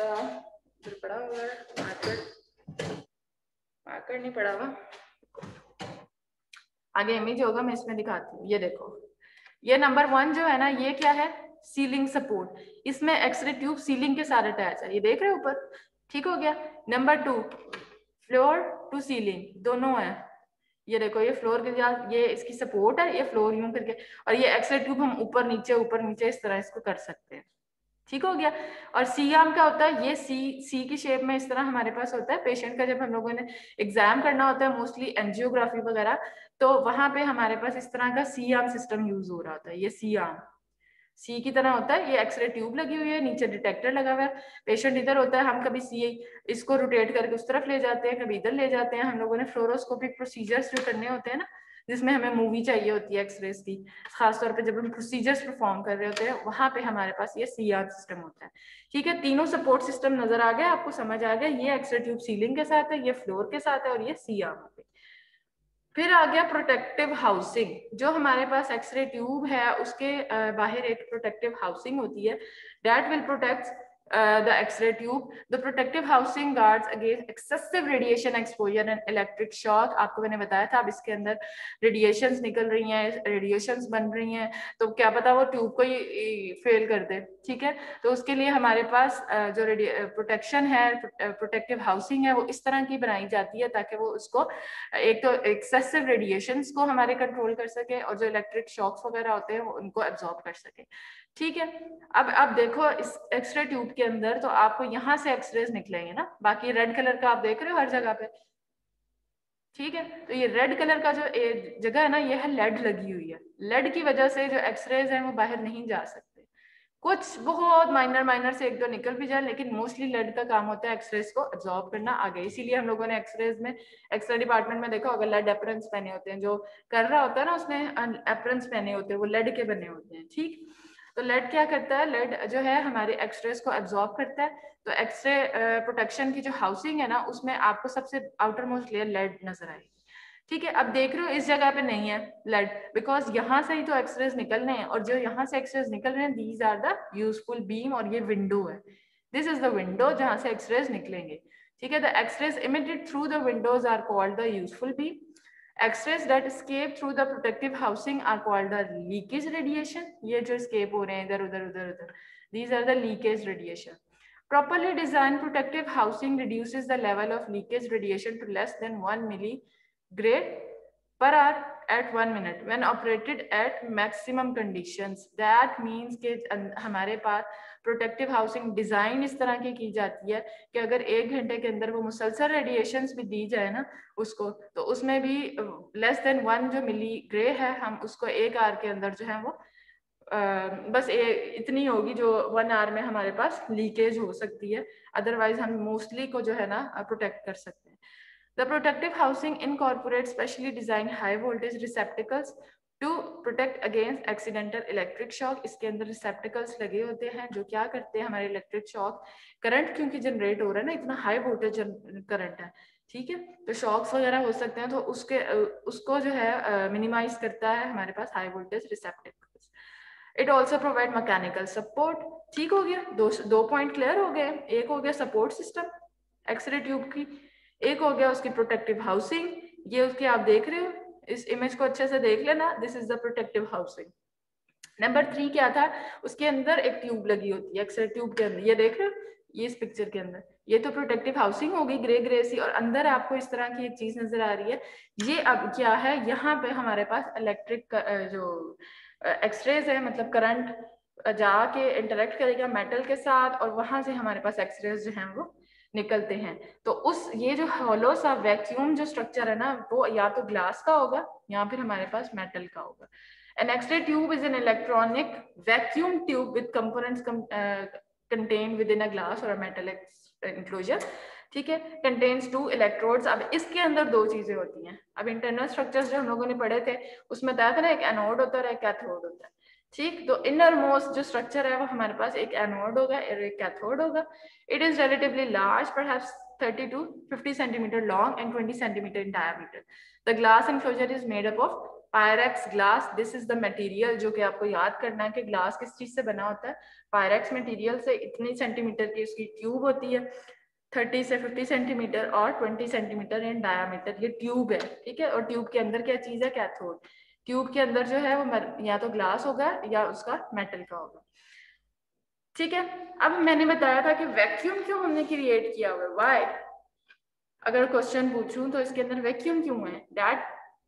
पड़ा हुआ है, मार्कर नहीं पड़ा हुआ, आगे इमेज होगा मैं इसमें दिखाती हूँ। ये देखो, ये नंबर 1 जो है ना, ये क्या है? Ceiling support. इसमें एक्सरे ट्यूब सीलिंग के साथ अटैच है, ये देख रहे हो ऊपर। ठीक हो गया। नंबर 2 फ्लोर टू सीलिंग दोनों है। ये देखो, ये फ्लोर के साथ ये इसकी सपोर्ट है, ये फ्लोर यूं करके, और ये एक्सरे ट्यूब हम ऊपर नीचे इस तरह इसको कर सकते हैं। ठीक हो गया। और सी आर्म क्या होता है? ये सी की शेप में इस तरह हमारे पास होता है। पेशेंट का जब हम लोगों ने एग्जाम करना होता है मोस्टली एंजियोग्राफी वगैरह, तो वहां पे हमारे पास इस तरह का सी आर्म सिस्टम यूज हो रहा होता है। ये सी आर्म सी की तरह होता है, ये एक्सरे ट्यूब लगी हुई है, नीचे डिटेक्टर लगा हुआ है, पेशेंट इधर होता है, हम कभी सी इसको रोटेट करके उस तरफ ले जाते हैं, कभी इधर ले जाते हैं। हम लोगों ने फ्लोरोस्कोपिक प्रोसीजर्स जो करने होते हैं ना, जिसमें हमें मूवी चाहिए होती है एक्सरेज की, खासतौर पे जब हम प्रोसीजर्स परफॉर्म कर रहे होते हैं, वहां पे हमारे पास ये सी आर्म सिस्टम होता है। ठीक है, तीनों सपोर्ट सिस्टम नजर आ गया आपको, समझ आ गया। ये एक्सरे ट्यूब सीलिंग के साथ है, ये फ्लोर के साथ है, और ये सी आर्म पे। फिर आ गया प्रोटेक्टिव हाउसिंग। जो हमारे पास एक्सरे ट्यूब है उसके बाहर एक प्रोटेक्टिव हाउसिंग होती है, that will protect the x ray tube. The protective housing guards against excessive radiation exposure and electric shock. आपको मैंने बताया था, अब इसके अंदर रेडिएशंस निकल रही हैं, रेडिएशंस बन रही हैं, तो क्या पता वो ट्यूब को ही फेल कर दे। ठीक है, तो उसके लिए हमारे पास जो प्रोटेक्शन है, प्रोटेक्टिव हाउसिंग है, वो इस तरह की बनाई जाती है ताकि वो उसको एक तो एक्सेसिव रेडिएशंस को हमारे कंट्रोल कर सके, और जो इलेक्ट्रिक शॉक्स वगैरह होते हैं वो उनको एब्जॉर्ब कर सके। ठीक है, अब देखो इस एक्सरे ट्यूब के अंदर तो आपको यहाँ से एक्सरेज निकलेंगे ना, बाकी रेड कलर का आप देख रहे हो हर जगह पे। ठीक है, तो ये रेड कलर का जो जगह है ना, ये है लेड लगी हुई है। लेड की वजह से जो एक्सरेज है वो बाहर नहीं जा सकते। कुछ बहुत माइनर से एक दो निकल भी जाए, लेकिन मोस्टली लेड का काम होता है एक्सरेज को एब्जॉर्ब करना आगे। इसीलिए हम लोगों ने एक्सरेज में एक्सरे डिपार्टमेंट में देखा होगा, लेड एप्रन्स पहने होते हैं। जो कर रहा होता है ना उसने एप्रन्स पहने होते हैं, वो लेड के बने होते हैं। ठीक, तो लेड क्या करता है? लेड जो है हमारे एक्सरेज को एब्जॉर्ब करता है। तो एक्सरे प्रोटेक्शन की जो हाउसिंग है ना, उसमें आपको सबसे आउटर मोस्ट लेयर लेड नजर आएगी। ठीक है, अब देख रहे हो इस जगह पे नहीं है ब्लड, बिकॉज यहाँ से ही तो एक्सरेज निकलने हैं, और जो यहाँ से एक्सरेज निकल रहे हैं these are the useful beam, और ये विंडो है, दिस इज द विंडो जहाँ से एक्सरेज निकलेंगे। ठीक है, the x-rays emitted through the windows are called the useful beam. X-rays that escape through the protective housing are called the leakage radiation. ये जो escape हो रहे हैं इधर उधर उधर उधर, these are the leakage radiation. Properly designed protective housing reduces the level of leakage radiation to less than 1 milligrade per hour at 1 minute when operated at maximum conditions. That means कि हमारे पास protective housing design इस तरह की जाती है कि अगर 1 घंटे के अंदर वो मुसलसल रेडिएशंस भी दी जाए ना उसको, तो उसमें भी लेस देन 1 जो मिली ग्रे है, हम उसको 1 आवर के अंदर जो है वो बस इतनी होगी जो 1 आवर में हमारे पास लीकेज हो सकती है, अदरवाइज हम मोस्टली को जो है ना प्रोटेक्ट कर सकते हैं। The protective housing incorporates specially designed high voltage receptacles to protect against accidental electric shock. इसके अंदर receptacles लगे होते हैं जो क्या करते हैं, हमारे इलेक्ट्रिक शॉक करंट क्योंकि जनरेट हो रहा है ना, इतना हाई वोल्टेज करंट है, ठीक है, तो शॉक्स वगैरह हो सकते हैं, तो उसको जो है मिनिमाइज करता है हमारे पास high voltage receptacles. It also provide mechanical support. ठीक हो गया, दो पॉइंट क्लियर हो गए। एक हो गया सपोर्ट सिस्टम एक्सरे ट्यूब की, एक हो गया उसकी प्रोटेक्टिव हाउसिंग, ये उसके आप देख रहे हो, इस इमेज को अच्छे से देख लेना, this is the protective housing. Number 3 क्या था, उसके अंदर एक ट्यूब लगी होती है एक्सरे ट्यूब के अंदर, ये देख रहे हो, ये इस पिक्चर के अंदर, ये तो प्रोटेक्टिव हाउसिंग होगी ग्रे ग्रे सी, और अंदर आपको इस तरह की एक चीज नजर आ रही है, ये अब क्या है, यहाँ पे हमारे पास इलेक्ट्रिक जो एक्सरेज है, मतलब करंट जाके इंटरेक्ट करेगा मेटल के साथ, और वहां से हमारे पास एक्सरेज जो हैं वो निकलते हैं। तो उस ये जो हॉलो सा वैक्यूम जो स्ट्रक्चर है ना, वो या तो ग्लास का होगा या फिर हमारे पास मेटल का होगा। An X-ray tube is an electronic vacuum tube with components contained within a glass or a metal enclosure. ठीक है, contains 2 electrodes. अब इसके अंदर 2 चीजें होती हैं। अब इंटरनल स्ट्रक्चर्स जो हम लोगों ने पढ़े थे उसमें बताया था ना, एक एनोड होता है, एक कैथोड होता है। ठीक, तो इनर मोस्ट जो स्ट्रक्चर है वो हमारे पास एक एनोड होगा और एक कैथोड होगा। It is relatively large, perhaps 30 to 50 centimeter long and 20 centimeter in diameter. The glass enclosure is made up of Pyrex glass. This is the material जो कि आपको याद करना है कि ग्लास किस चीज से बना होता है, पायरेक्स मटेरियल से। इतनी सेंटीमीटर की उसकी ट्यूब होती है, 30 से 50 सेंटीमीटर और 20 सेंटीमीटर इन डायामीटर, ये ट्यूब है, ठीक है। और ट्यूब के अंदर क्या चीज है, कैथोड। ट्यूब के अंदर जो है वो या तो ग्लास होगा या उसका मेटल का होगा, ठीक है। अब मैंने बताया था कि वैक्यूम क्यों हमने क्रिएट किया हुआ है, व्हाई, अगर क्वेश्चन पूछूं तो इसके अंदर वैक्यूम क्यों है, दैट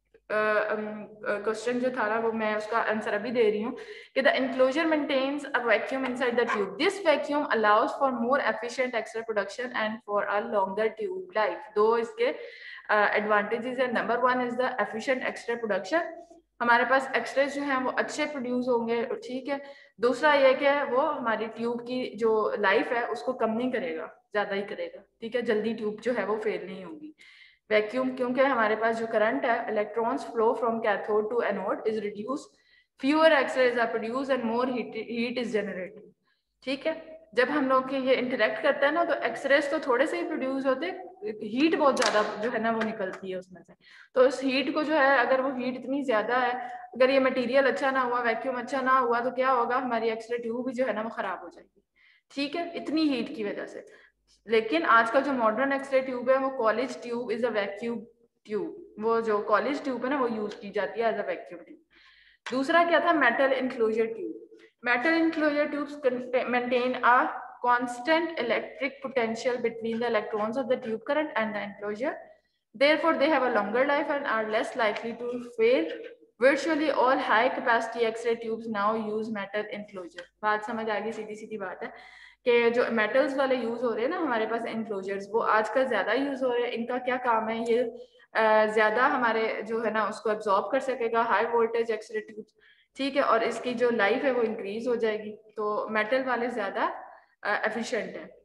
क्वेश्चन जो था ना वो मैं उसका आंसर अभी दे रही हूँ कि the enclosure maintains a vacuum inside the tube, this vacuum allows for more efficient x-ray production and for a longer tube life. दो इसके एडवांटेजेस है। Number 1 is the efficient x-ray production, हमारे पास एक्सरे जो है वो अच्छे प्रोड्यूस होंगे, ठीक है। दूसरा ये कि वो हमारी ट्यूब की जो लाइफ है उसको कम नहीं करेगा, ज्यादा ही करेगा, ठीक है, जल्दी ट्यूब जो है वो फेल नहीं होगी। वैक्यूम क्योंकि हमारे पास जो करंट है, electrons flow from cathode to anode is reduce, fewer x-rays are produce and more heat is generated, ठीक है। जब हम लोग के ये इंटरेक्ट करते हैं ना तो एक्सरेज तो थोड़े से ही प्रोड्यूस होते, हीट बहुत ज्यादा जो है ना वो निकलती है उसमें से। तो इस हीट को जो है, अगर वो हीट इतनी ज्यादा है, अगर ये मटेरियल अच्छा ना हुआ, वैक्यूम अच्छा ना हुआ, तो क्या होगा, हमारी एक्सरे ट्यूब भी जो है ना वो खराब हो जाएगी, ठीक है, इतनी हीट की वजह से। लेकिन आजकल जो मॉडर्न एक्सरे ट्यूब है वो Coolidge tube is a vacuum tube, वो जो कॉलेज ट्यूब है ना वो यूज की जाती है एज अ वैक्यूम ट्यूब। दूसरा क्या था, metal enclosure tube. Metal enclosure tubes maintain a constant electric potential between the electrons of the tube current and the enclosure, therefore they have a longer life and are less likely to fail. Virtually all high capacity x-ray tubes now use metal enclosure। बात समझ आ गई, सीधी सीधी बात है कि जो metals वाले use हो रहे हैं ना हमारे पास एनक्लोजर्स, वो आजकल ज्यादा यूज हो रहे हैं। इनका क्या काम है, ये ज्यादा हमारे जो है ना उसको एब्जॉर्ब कर सकेगा हाई वोल्टेज एक्सरे ट्यूब, ठीक है, और इसकी जो लाइफ है वो इंक्रीज हो जाएगी। तो मेटल वाले ज्यादा एफिशिएंट है।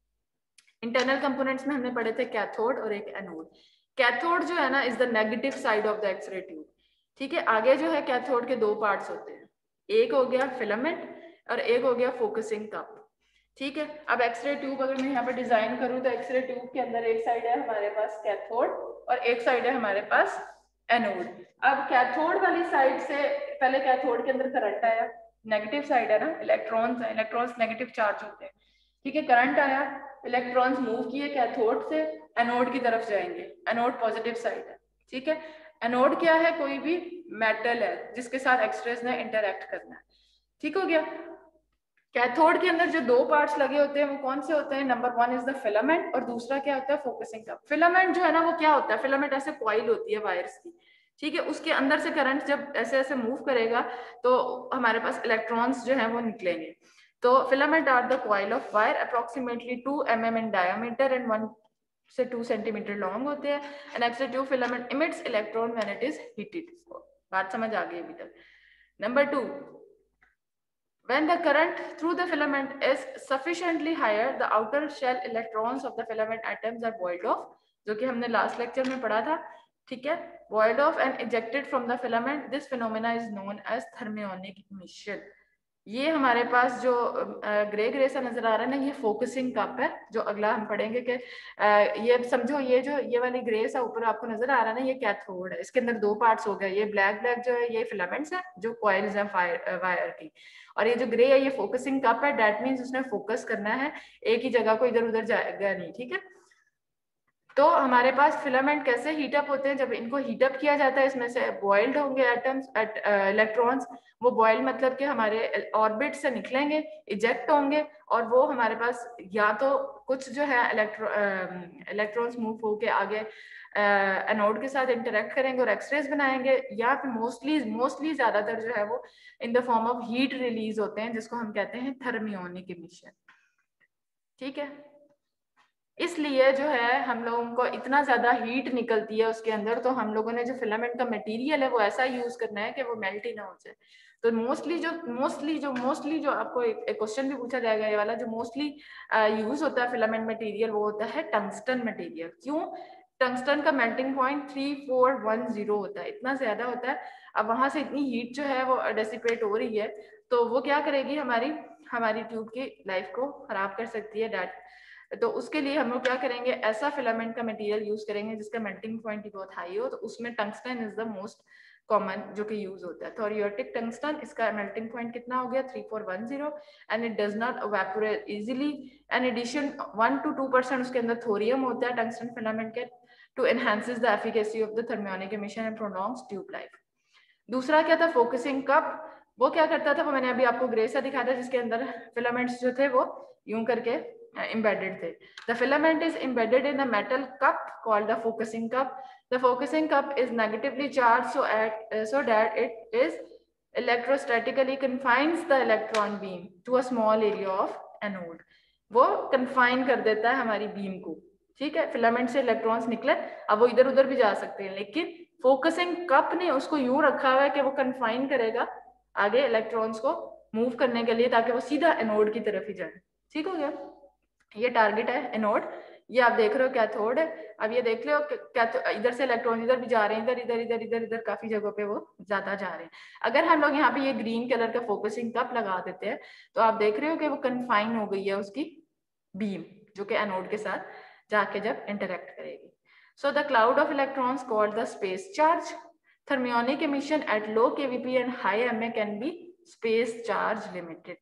इंटरनल कंपोनेंट्स में हमने पढ़े थे कैथोड और एक एनोड। कैथोड जो है ना is the negative side of the x ray tube, ठीक है। आगे जो है कैथोड के 2 पार्ट्स होते हैं, एक हो गया फिलामेंट और एक हो गया फोकसिंग कप, ठीक है। अब एक्सरे ट्यूब अगर मैं यहाँ पे डिजाइन करूँ तो एक्सरे ट्यूब के अंदर एक साइड है हमारे पास कैथोड और एक साइड है हमारे पास एनोड। अब कैथोड वाली साइड से पहले कैथोड के अंदर करंट आया, नेगेटिव साइड है ना, इलेक्ट्रॉन्स है, इलेक्ट्रॉन्स नेगेटिव चार्ज होते हैं, ठीक है। करंट आया, इलेक्ट्रॉन्स मूव किए कैथोड से, एनोड की तरफ जाएंगे, एनोड पॉजिटिव साइड है, ठीक है। एनोड क्या है? कोई भी मेटल है जिसके साथ एक्सरेज ने इंटरैक्ट करना है, ठीक हो गया। कैथोड के अंदर जो दो पार्ट्स लगे होते हैं वो कौन से होते हैं? Number one is the filament और दूसरा क्या होता है? Focusing cup. फिलामेंट जो है ना वो क्या होता है? फिलामेंट ऐसे कॉइल होती है वायर्स की, ठीक है। उसके अंदर से करंट जब ऐसे ऐसे मूव करेगा तो हमारे पास इलेक्ट्रॉन्स जो है वो निकलेंगे। तो filament are the coil of wire approximately 2 mm in diameter and 1 से 2 सेंटीमीटर लॉन्ग होते हैं। An x-ray tube filament emits electron when it is heated. बात समझ आ गई अभी तक? Number two, when the current through the filament is sufficiently higher, the outer shell electrons of the filament atoms are boiled off, जो कि हमने last lecture में पढ़ा था, ठीक है। boiled off and ejected from the filament. This phenomena is known as thermionic emission. ये हमारे पास जो ग्रे ग्रे सा नजर आ रहा है ना, ये फोकसिंग कप है, जो अगला हम पढ़ेंगे कि ये समझो, ये जो ये वाली ग्रे सा ऊपर आपको नजर आ रहा है ना, ये कैथोड है। इसके अंदर दो पार्ट्स हो गए, ये ब्लैक ब्लैक जो है ये फिलामेंट्स है जो कॉइल्स हैं वायर की, और ये जो ग्रे है ये फोकसिंग कप है। डेट मीन्स उसने फोकस करना है, एक ही जगह को इधर उधर जाएगा नहीं, ठीक है। तो हमारे पास फिलामेंट कैसे हीटअप होते हैं? जब इनको हीटअप किया जाता है, इसमें से बॉइल्ड होंगे एटम्स, इलेक्ट्रॉन्स। वो बॉइल मतलब कि हमारे ऑर्बिट से निकलेंगे, इजेक्ट होंगे, और वो हमारे पास या तो कुछ जो है इलेक्ट्रॉन्स मूव होके आगे एनोड के साथ इंटरेक्ट करेंगे और एक्सरेज बनाएंगे, या फिर मोस्टली ज्यादातर जो है वो in the form of heat release होते हैं, जिसको हम कहते हैं थर्मियोनिक इमिशन, ठीक है। इसलिए जो है हम लोगों को इतना ज्यादा हीट निकलती है उसके अंदर, तो हम लोगों ने जो फिलामेंट का मटेरियल है वो ऐसा यूज करना है कि वो मेल्ट ही ना हो जाए। तो मोस्टली जो आपको एक क्वेश्चन भी पूछा जाएगा ये वाला, जो मोस्टली यूज होता है फिलामेंट मटेरियल वो होता है टंगस्टन मटेरियल। क्यों? टंगस्टन का मेल्टिंग पॉइंट 3410 होता है, इतना ज्यादा होता है। अब वहां से इतनी हीट जो है वो डेसिपेट हो रही है, तो वो क्या करेगी? हमारी ट्यूब की लाइफ को खराब कर सकती है। तो उसके लिए हम लोग क्या करेंगे? ऐसा फिलामेंट का मटेरियल यूज करेंगे जिसका मेल्टिंग पॉइंट बहुत हाई हो। तो उसमें tungsten is the most common जो कि यूज होता है। थोरियोटिक टंगस्टन, इसका मेल्टिंग पॉइंट कितना हो गया? 3410, and it does not evaporate easily. An addition 1 to 2% उसके अंदर थोरियम होता है टंगस्टन फिलामेंट के, to enhances the efficacy of the thermionic emission and prolongs tube life. दूसरा क्या था? Focusing cup. वो क्या करता था? वो मैंने अभी आपको ग्रे सा दिखाया था, जिसके अंदर फिलामेंट्स जो थे वो यूं करके embedded थे. The filament is embedded in a metal cup called the focusing cup. The focusing cup is negatively charged so that it is electrostatically confines the electron beam to a small area of anode. वो confine कर देता है हमारी beam को, ठीक है। Filament से electrons निकले, अब वो इधर उधर भी जा सकते हैं, लेकिन फोकसिंग कप ने उसको यूं रखा हुआ है कि वो कन्फाइन करेगा आगे इलेक्ट्रॉन्स को मूव करने के लिए, ताकि वो सीधा एनोड की तरफ ही जाए, ठीक हो गया। ये टारगेट है एनोड, ये आप देख रहे हो कैथोड है। अब ये देख लो इधर से इलेक्ट्रॉन इधर भी जा रहे हैं, इधर इधर इधर इधर इधर काफी जगहों पे वो ज्यादा जा रहे हैं। अगर हम लोग यहाँ पे ये ग्रीन कलर का फोकसिंग कप लगा देते हैं, तो आप देख रहे हो कि वो कन्फाइन हो गई है उसकी बीम, जो कि एनोड के साथ जाके जब इंटरेक्ट करेगी। So the cloud of electrons called the space charge. Thermionic emission at low kVp and high Ma can be space charge limited.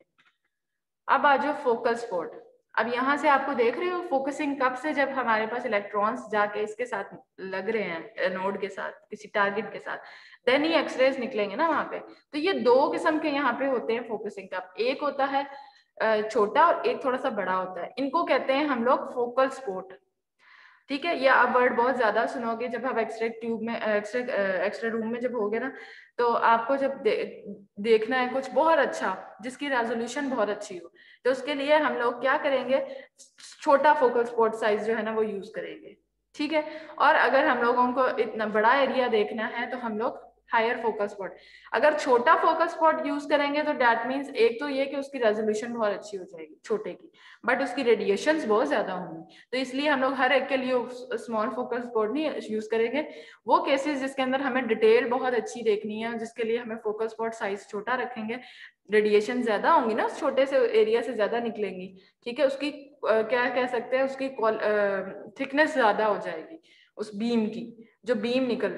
अब आ जाओ फोकल स्पॉट। अब यहाँ से आपको देख रहे हो फोकसिंग कप से जब हमारे पास इलेक्ट्रॉन्स जाके इसके साथ लग रहे हैं नोड के साथ, किसी टारगेट के साथ, देन ही एक्सरेज निकलेंगे ना वहां पे। तो ये दो किस्म के यहाँ पे होते हैं फोकसिंग कप, एक होता है छोटा और एक थोड़ा सा बड़ा होता है। इनको कहते हैं हम लोग फोकल स्पॉट, ठीक है। ये आप वर्ड बहुत ज्यादा सुनोगे जब आप एक्सरे ट्यूब में एक्सरे रूम में जब होगे ना, तो आपको जब देखना है कुछ बहुत अच्छा जिसकी रेजोल्यूशन बहुत अच्छी हो, तो उसके लिए हम लोग क्या करेंगे? छोटा फोकल स्पॉट साइज जो है ना वो यूज करेंगे, ठीक है। और अगर हम लोगों को इतना बड़ा एरिया देखना है तो हम लोग हायर फोकस स्पॉट। अगर छोटा फोकस स्पॉट यूज करेंगे तो दैट मींस एक तो ये कि उसकी रेजोल्यूशन बहुत अच्छी हो जाएगी छोटे की, बट उसकी रेडिएशंस बहुत ज्यादा होंगी। तो इसलिए हम लोग हर एक के लिए स्मॉल फोकस स्पॉट नहीं यूज करेंगे। वो केसेस जिसके अंदर हमें डिटेल बहुत अच्छी देखनी है, जिसके लिए हमें फोकस स्पॉट साइज छोटा रखेंगे, रेडिएशन ज्यादा होंगी ना, उस छोटे से एरिया से ज्यादा निकलेंगी, ठीक है। उसकी क्या कह सकते हैं, उसकी थिकनेस ज्यादा हो जाएगी उस बीम की, जो बीम निकल रही है,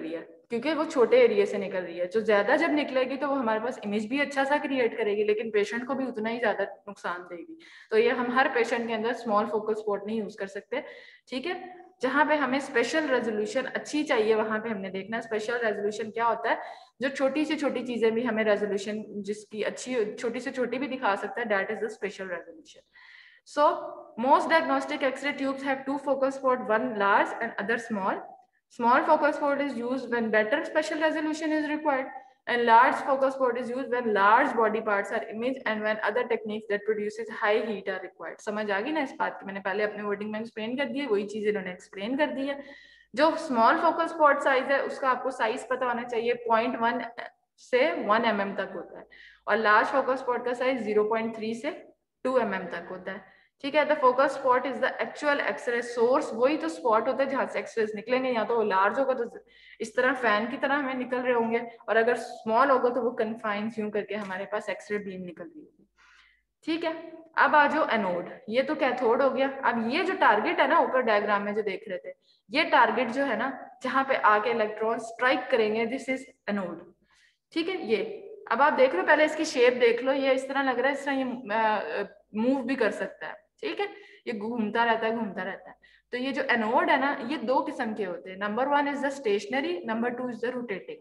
क्योंकि वो छोटे एरिया से निकल रही है। जो ज्यादा जब निकलेगी तो वो हमारे पास इमेज भी अच्छा सा क्रिएट करेगी, लेकिन पेशेंट को भी उतना ही ज्यादा नुकसान देगी। तो ये हम हर पेशेंट के अंदर स्मॉल फोकल स्पॉट नहीं यूज कर सकते, ठीक है। जहाँ पे हमें स्पेशल रेजोल्यूशन अच्छी चाहिए वहां पे हमने देखना स्पेशल रेजोल्यूशन क्या होता है। जो छोटी से छोटी चीजें भी हमें रेजोल्यूशन जिसकी अच्छी छोटी से छोटी भी दिखा सकता है, that is the spatial resolution. So most diagnostic X-ray tubes have two focal spot, one large and other small. Small focal spot is used when better special resolution is required, and large focal spot is used when large body parts are imaged and when other techniques that produces high heat are required. समझ आ गई ना इस बात की? मैंने पहले अपने वर्डिंग में एक्सप्लेन कर दी है, वही चीज इन्होंने एक्सप्लेन कर दी है। जो स्मॉल फोकल स्पॉट साइज है उसका आपको साइज पता होना चाहिए, 0.1 से 1 mm तक होता है, और लार्ज फोकल स्पॉट का साइज 0.3 से 2 mm तक होता है, ठीक है। The focus spot is the actual x-ray source, वही तो स्पॉट होता है जहां से एक्सरेज निकलेंगे। या तो वो लार्ज होगा तो इस तरह फैन की तरह हमें निकल रहे होंगे, और अगर स्मॉल होगा तो वो कन्फाइन यूं करके हमारे पास एक्सरे बीम निकल रही होगी, ठीक है। अब आ जाओ एनोड, ये तो कैथोड हो गया। अब ये जो टारगेट है ना ऊपर डायग्राम में जो देख रहे थे, ये टारगेट जो है ना जहां पे आके इलेक्ट्रॉन स्ट्राइक करेंगे, दिस इज एनोड, ठीक है। ये अब आप देख लो, पहले इसकी शेप देख लो, ये इस तरह लग रहा है, इस तरह ये मूव भी कर सकता है, ठीक है। ये घूमता रहता है, घूमता रहता है। तो ये जो एनोड है ना, ये दो किस्म के होते हैं। Number 1 is the stationary, number 2 is the rotating,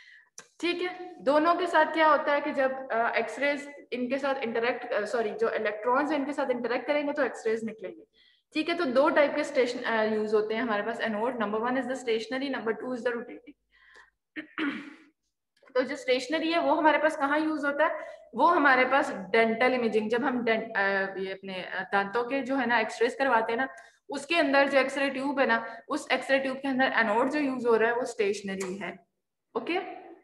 ठीक है। दोनों के साथ क्या होता है कि जब एक्सरेज इनके साथ इंटरेक्ट जो इलेक्ट्रॉन्स इनके साथ इंटरेक्ट करेंगे तो एक्सरेज निकलेंगे, ठीक है। तो दो टाइप के स्टेशन यूज होते हैं हमारे पास anode. Number 1 is the stationary, number 2 is the rotating. तो जो स्टेशनरी है वो हमारे पास कहाँ यूज होता है? वो हमारे पास डेंटल इमेजिंग, जब हम ये अपने दांतों के जो है ना एक्सरेज करवाते हैं ना, उसके अंदर जो एक्सरे ट्यूब है ना, उस एक्सरे ट्यूब के अंदर एनोड जो यूज हो रहा है वो स्टेशनरी है, ओके।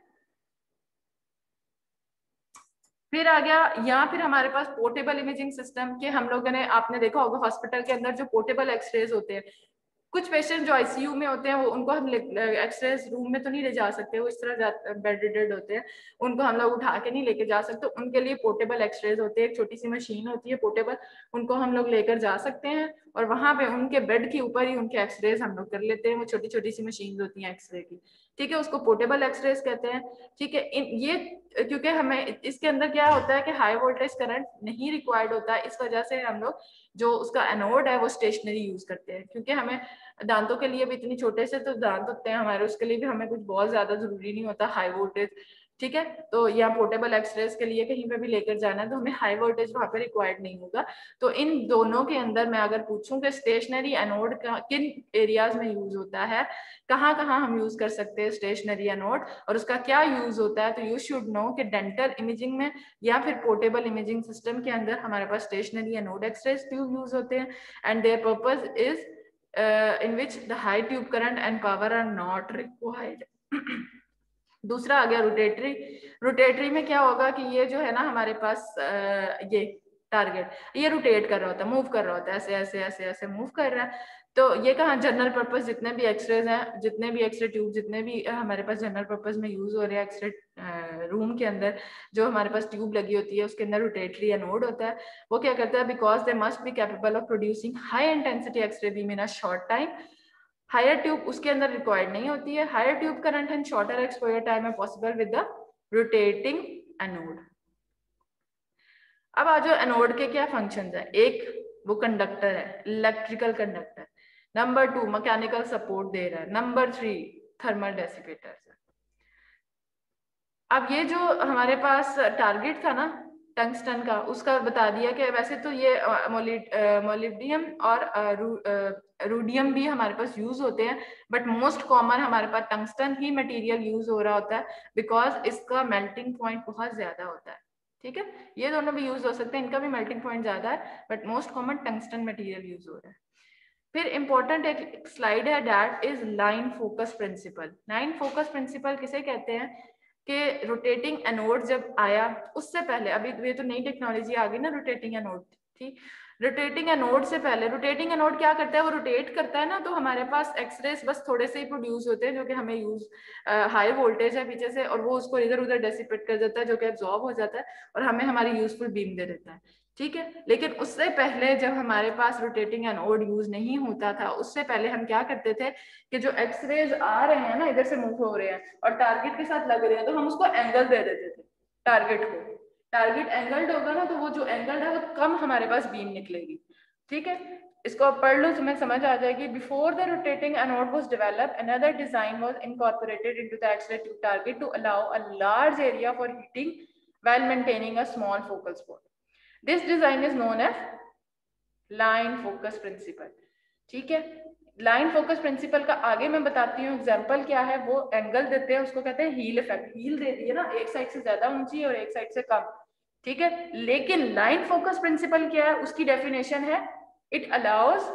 फिर आ गया यहाँ, फिर हमारे पास पोर्टेबल इमेजिंग सिस्टम के, हम लोगों ने आपने देखा होगा हॉस्पिटल के अंदर जो पोर्टेबल एक्सरेज होते हैं। कुछ पेशेंट जो आईसीयू में होते हैं वो उनको हम एक्सरे रूम में तो नहीं ले जा सकते, वो इस तरह बेडेड होते हैं, उनको हम लोग उठा के नहीं लेके जा सकते। उनके लिए पोर्टेबल एक्सरेज होते हैं, एक छोटी सी मशीन होती है पोर्टेबल, उनको हम लोग लेकर जा सकते हैं, और वहां पे उनके बेड के ऊपर ही उनके एक्सरेज हम लोग कर लेते हैं। वो छोटी छोटी सी मशीन होती है एक्सरे की, ठीक है, उसको पोर्टेबल एक्सरेज कहते हैं, ठीक है। ये क्योंकि हमें इसके अंदर क्या होता है कि हाई वोल्टेज करंट नहीं रिक्वायर्ड होता है, इस वजह से हम लोग जो उसका एनोड है वो स्टेशनरी यूज करते हैं। क्योंकि हमें दांतों के लिए भी इतनी छोटे से तो दांत होते हैं हमारे, उसके लिए भी हमें कुछ बहुत ज्यादा जरूरी नहीं होता हाई वोल्टेज, ठीक है। तो यहाँ पोर्टेबल एक्सरेज के लिए कहीं पे भी लेकर जाना है तो हमें हाई वोल्टेज वहां पे रिक्वायर्ड नहीं होगा। तो इन दोनों के अंदर मैं अगर पूछूं कि स्टेशनरी एनोड का किन एरियाज में यूज होता है, कहाँ कहाँ हम यूज कर सकते हैं स्टेशनरी एनोड, और उसका क्या यूज होता है, तो यू शुड नो कि डेंटल इमेजिंग में या फिर पोर्टेबल इमेजिंग सिस्टम के अंदर हमारे पास stationary anode x-rays tube use होते हैं, and their purpose is in which the high tube current and power are not required. दूसरा आ गया रोटेटरी। रोटेटरी में क्या होगा कि ये जो है ना हमारे पास ये टारगेट ये रोटेट कर रहा होता है, मूव कर रहा होता है, ऐसे ऐसे ऐसे ऐसे मूव कर रहा है। तो ये कहाँ जनरल पर्पस जितने भी एक्सरेज हैं, जितने भी एक्सरे ट्यूब जितने भी हमारे पास जनरल पर्पस में यूज हो रहे हैं एक्सरे रूम के अंदर, जो हमारे पास ट्यूब लगी होती है उसके अंदर रोटेटरी एनोड होता है। वो क्या करता है, because they must be capable of producing high intensity x-ray beam in a short time. Higher tube उसके अंदर रिक्वायर्ड नहीं होती है। Higher tube current and shorter exposure time है possible with the rotating anode. अब आ जाओ एनोड के क्या फंक्शंस है। एक वो कंडक्टर है, electrical conductor. Number 2 mechanical support दे रहा है। नंबर 3 थर्मल डेसिपेटर्स है। अब ये जो हमारे पास टारगेट था ना टंगस्टन का, उसका बता दिया कि वैसे तो ये मोलिब्डियम और रूडियम भी हमारे पास यूज होते हैं, बट मोस्ट कॉमन हमारे पास टंगस्टन ही मटेरियल यूज हो रहा होता है, बिकॉज इसका मेल्टिंग पॉइंट बहुत ज्यादा होता है, ठीक है। ये दोनों भी यूज हो सकते हैं, इनका भी मेल्टिंग पॉइंट ज्यादा है, but most common tungsten material use हो रहा है। फिर इंपॉर्टेंट एक स्लाइड है, that is line focus principle. Line focus principle किसे कहते हैं कि रोटेटिंग एनोड जब आया उससे पहले, अभी ये तो नई टेक्नोलॉजी आ गई ना रोटेटिंग एनोड, ठीक। रोटेटिंग एनोड से पहले रोटेटिंग एनोड क्या करता है, वो रोटेट करता है ना, तो हमारे पास एक्सरेज बस थोड़े से ही प्रोड्यूस होते हैं जो कि हमें यूज हाई वोल्टेज है पीछे से, और वो उसको इधर उधर डेसिपेट कर देता है जो कि एब्जॉर्ब हो जाता है और हमें हमारी यूजफुल बीम दे देता है, ठीक है। लेकिन उससे पहले जब हमारे पास रोटेटिंग एनोड यूज नहीं होता था, उससे पहले हम क्या करते थे कि जो एक्सरेज आ रहे हैं ना, इधर से मूव हो रहे हैं और टारगेट के साथ लग रहे हैं, तो हम उसको एंगल दे देते थे टारगेट को। टारगेट एंगल्ड होगा ना, तो वो जो एंगल्ड है वो कम हमारे पास बीम निकलेगी। ठीक है, इसको आप पढ़ लो, तुम्हें समझ आ जाएगी। Before the rotating anode was developed, another design was incorporated into the x-ray tube target to allow a large area for heating while maintaining a small focal spot. This design is known as line focus principle. ठीक है, line focus principal का आगे मैं बताती हूँ example क्या है। वो एंगल देते हैं, उसको कहते हैं हील इफेक्ट। हील दे दी है ना, एक साइड से ज्यादा ऊंची और एक साइड से कम। ठीक है, लेकिन लाइन फोकस प्रिंसिपल क्या है, उसकी डेफिनेशन है it allows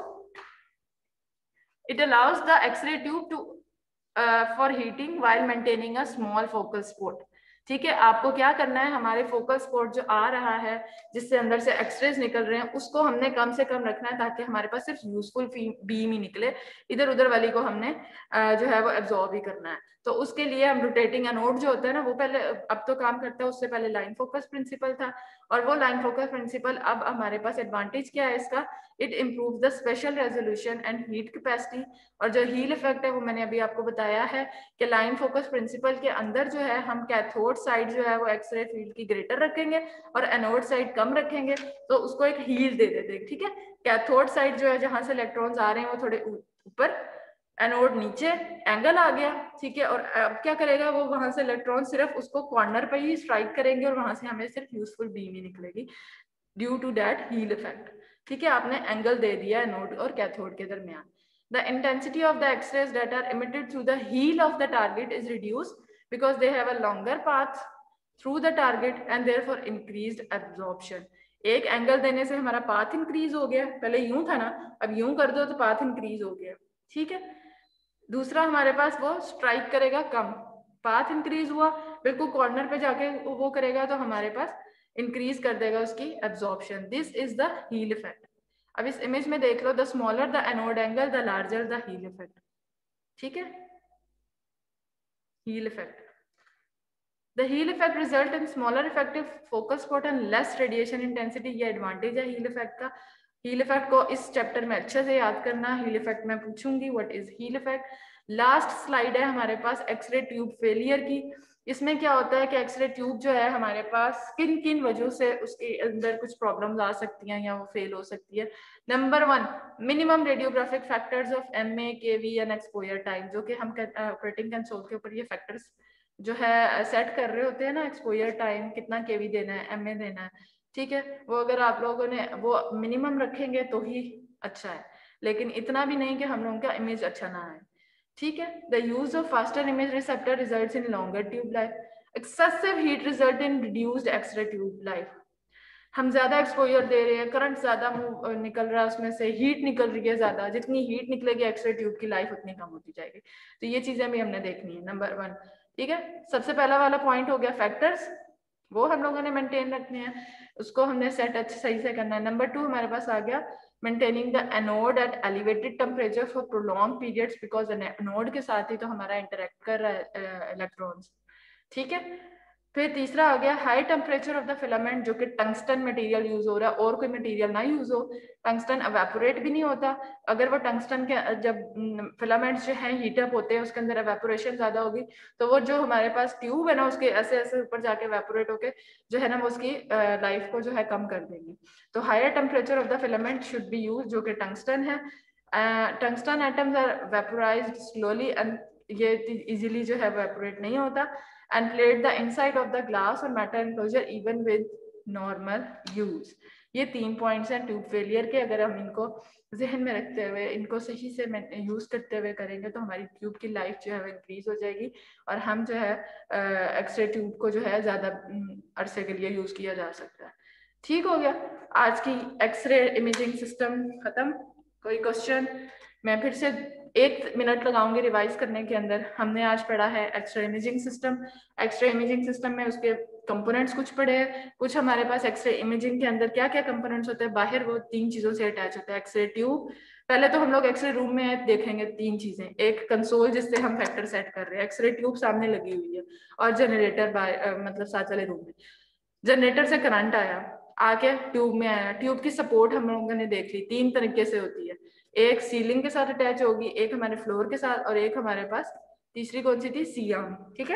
the x ray tube to for heating while maintaining a small focal spot. ठीक है, आपको क्या करना है, हमारे फोकल स्पॉट जो आ रहा है जिससे अंदर से एक्सरेज निकल रहे हैं, उसको हमने कम से कम रखना है ताकि हमारे पास सिर्फ यूजफुल बीम ही निकले, इधर उधर वाली को हमने जो है वो एब्जॉर्ब ही करना है। तो उसके लिए हम रोटेटिंग एनोड जो होता है ना, वो पहले अब तो काम करता है, उससे पहले लाइन फोकस प्रिंसिपल था। और वो लाइन फोकस प्रिंसिपल अब हमारे पास एडवांटेज क्या है इसका, it improve the spatial resolution and heat capacity. और जो हील इफेक्ट है वो मैंने अभी आपको बताया है कि लाइन फोकस प्रिंसिपल के अंदर जो है हम कैथोड साइड जो है वो एक्सरे फील्ड की ग्रेटर रखेंगे और एनोड साइड कम रखेंगे, तो उसको एक हील दे देते हैं। ठीक है, कैथोड साइड जो है जहां से इलेक्ट्रॉन्स आ रहे हैं वो थोड़े ऊपर, एनोड नीचे, एंगल आ गया। ठीक है, और अब क्या करेगा वो, वहां से इलेक्ट्रॉन सिर्फ उसको कॉर्नर पे ही स्ट्राइक करेंगे और वहां से हमें सिर्फ यूजफुल बीम ही निकलेगी due to that heel effect. ठीक है, आपने एंगल दे दिया एनोड और कैथोड के दरमियान। The intensity of the X-rays that are emitted through the heel of the target is reduced because they have a longer path through the target and therefore increased absorption. एक angle देने से हमारा path increase हो गया, पहले यूं था ना, अब यूं कर दो तो पाथ इंक्रीज हो गया। ठीक है, दूसरा हमारे पास वो स्ट्राइक करेगा कम, पाथ इंक्रीज हुआ, बिल्कुल कॉर्नर पे जाके वो करेगा तो हमारे पास इंक्रीज कर देगा उसकी absorption. This is the heel effect. अब इस इमेज में देख लो, the smaller the anode angle the larger the heel effect. ठीक है, heel effect, the heel effect result in smaller effective focus spot and less radiation intensity. ये advantage है heel effect का। हील इफेक्ट को इस चैप्टर में अच्छे से याद करना। हील इफेक्ट में पूछूंगी what is heel effect. Last slide है हमारे पास एक्सरे ट्यूब फेलियर की। इसमें क्या होता है कि एक्सरे ट्यूब जो है हमारे पास किन किन वजहों से उसके अंदर कुछ प्रॉब्लम्स आ सकती हैं या वो फेल हो सकती है। Number 1, minimum radiographic factors of MA, KV and exposure time, जो कि हम ऑपरेटिंग कंसोल के ऊपर ये फैक्टर्स जो है सेट कर रहे होते हैं ना, एक्सपोजर टाइम कितना KV देना है, MA देना है। ठीक है, वो अगर आप लोगों ने वो मिनिमम रखेंगे तो ही अच्छा है, लेकिन इतना भी नहीं कि हम लोगों का इमेज अच्छा ना आए। ठीक है, the use of faster image receptor results in longer tube life. Excessive heat result in reduced x-ray tube life. हम ज्यादा एक्सपोजर दे रहे हैं, करंट ज्यादा निकल रहा है, उसमें से हीट निकल रही है ज्यादा, जितनी हीट निकलेगी एक्सरे ट्यूब की लाइफ उतनी कम होती जाएगी। तो ये चीजें भी हमने देखनी है, नंबर 1। ठीक है, सबसे पहला वाला पॉइंट हो गया फैक्टर्स, वो हम लोगों ने मेंटेन रखने हैं, उसको हमने सेट अच्छे सही से करना है। नंबर 2 हमारे पास आ गया maintaining the anode at elevated temperature for prolong periods, because anode के साथ ही तो हमारा इंटरेक्ट कर रहा है इलेक्ट्रॉन्स। ठीक है, फिर तीसरा आ गया high temperature of the filament, जो कि टंगस्टन मटेरियल यूज हो रहा है, और कोई मटेरियल ना यूज हो। टंगस्टन एवेपोरेट भी नहीं होता। अगर वो टंगस्टन के जब फिलामेंट्स जो है हीटअप होते हैं, उसके अंदर एवेपोरेशन ज्यादा होगी, तो वो जो हमारे पास ट्यूब है ना, उसके ऐसे ऐसे ऊपर जाके एवेपोरेट होके जो है ना वो उसकी लाइफ को जो है कम कर देंगी। तो higher temperature of the filament should be use, जो कि टंगस्टन है। Tungsten atoms are vaporized slowly and ये इजीली जो है वेपोरेट नहीं होता। And plate the inside of the glass or metal enclosure even with normal use. ये 3 points हैं ट्यूब फेलियर के। अगर हम इनको जहन में रखते हुए इनको सही से यूज करते हुए करेंगे तो हमारी ट्यूब की लाइफ जो है वो इंक्रीज हो जाएगी और हम जो है एक्सरे ट्यूब को जो है ज्यादा अरसे के लिए यूज किया जा सकता है। ठीक हो गया, आज की एक्सरे इमेजिंग सिस्टम खत्म। कोई क्वेश्चन? मैं फिर से 1 मिनट लगाऊंगी रिवाइज करने के अंदर। हमने आज पढ़ा है x-ray imaging system. X-ray imaging system में उसके कंपोनेंट्स कुछ पढ़े हैं, कुछ हमारे पास एक्सरे इमेजिंग के अंदर क्या क्या कंपोनेंट्स होते हैं। बाहर वो 3 चीजों से अटैच होता है। एक्सरे ट्यूब, पहले तो हम लोग एक्सरे रूम में देखेंगे 3 चीजें, एक कंसोल जिससे हम फैक्टर सेट कर रहे हैं, एक्सरे ट्यूब सामने लगी हुई है, और जनरेटर मतलब साथ वाले रूम में। जनरेटर से करंट आया, आके ट्यूब में आया। ट्यूब की सपोर्ट हम लोगों ने देख ली, 3 तरीके से होती है, एक सीलिंग के साथ अटैच होगी, एक हमारे फ्लोर के साथ, और एक हमारे पास तीसरी कौन सी थी, सी आर्म। ठीक है,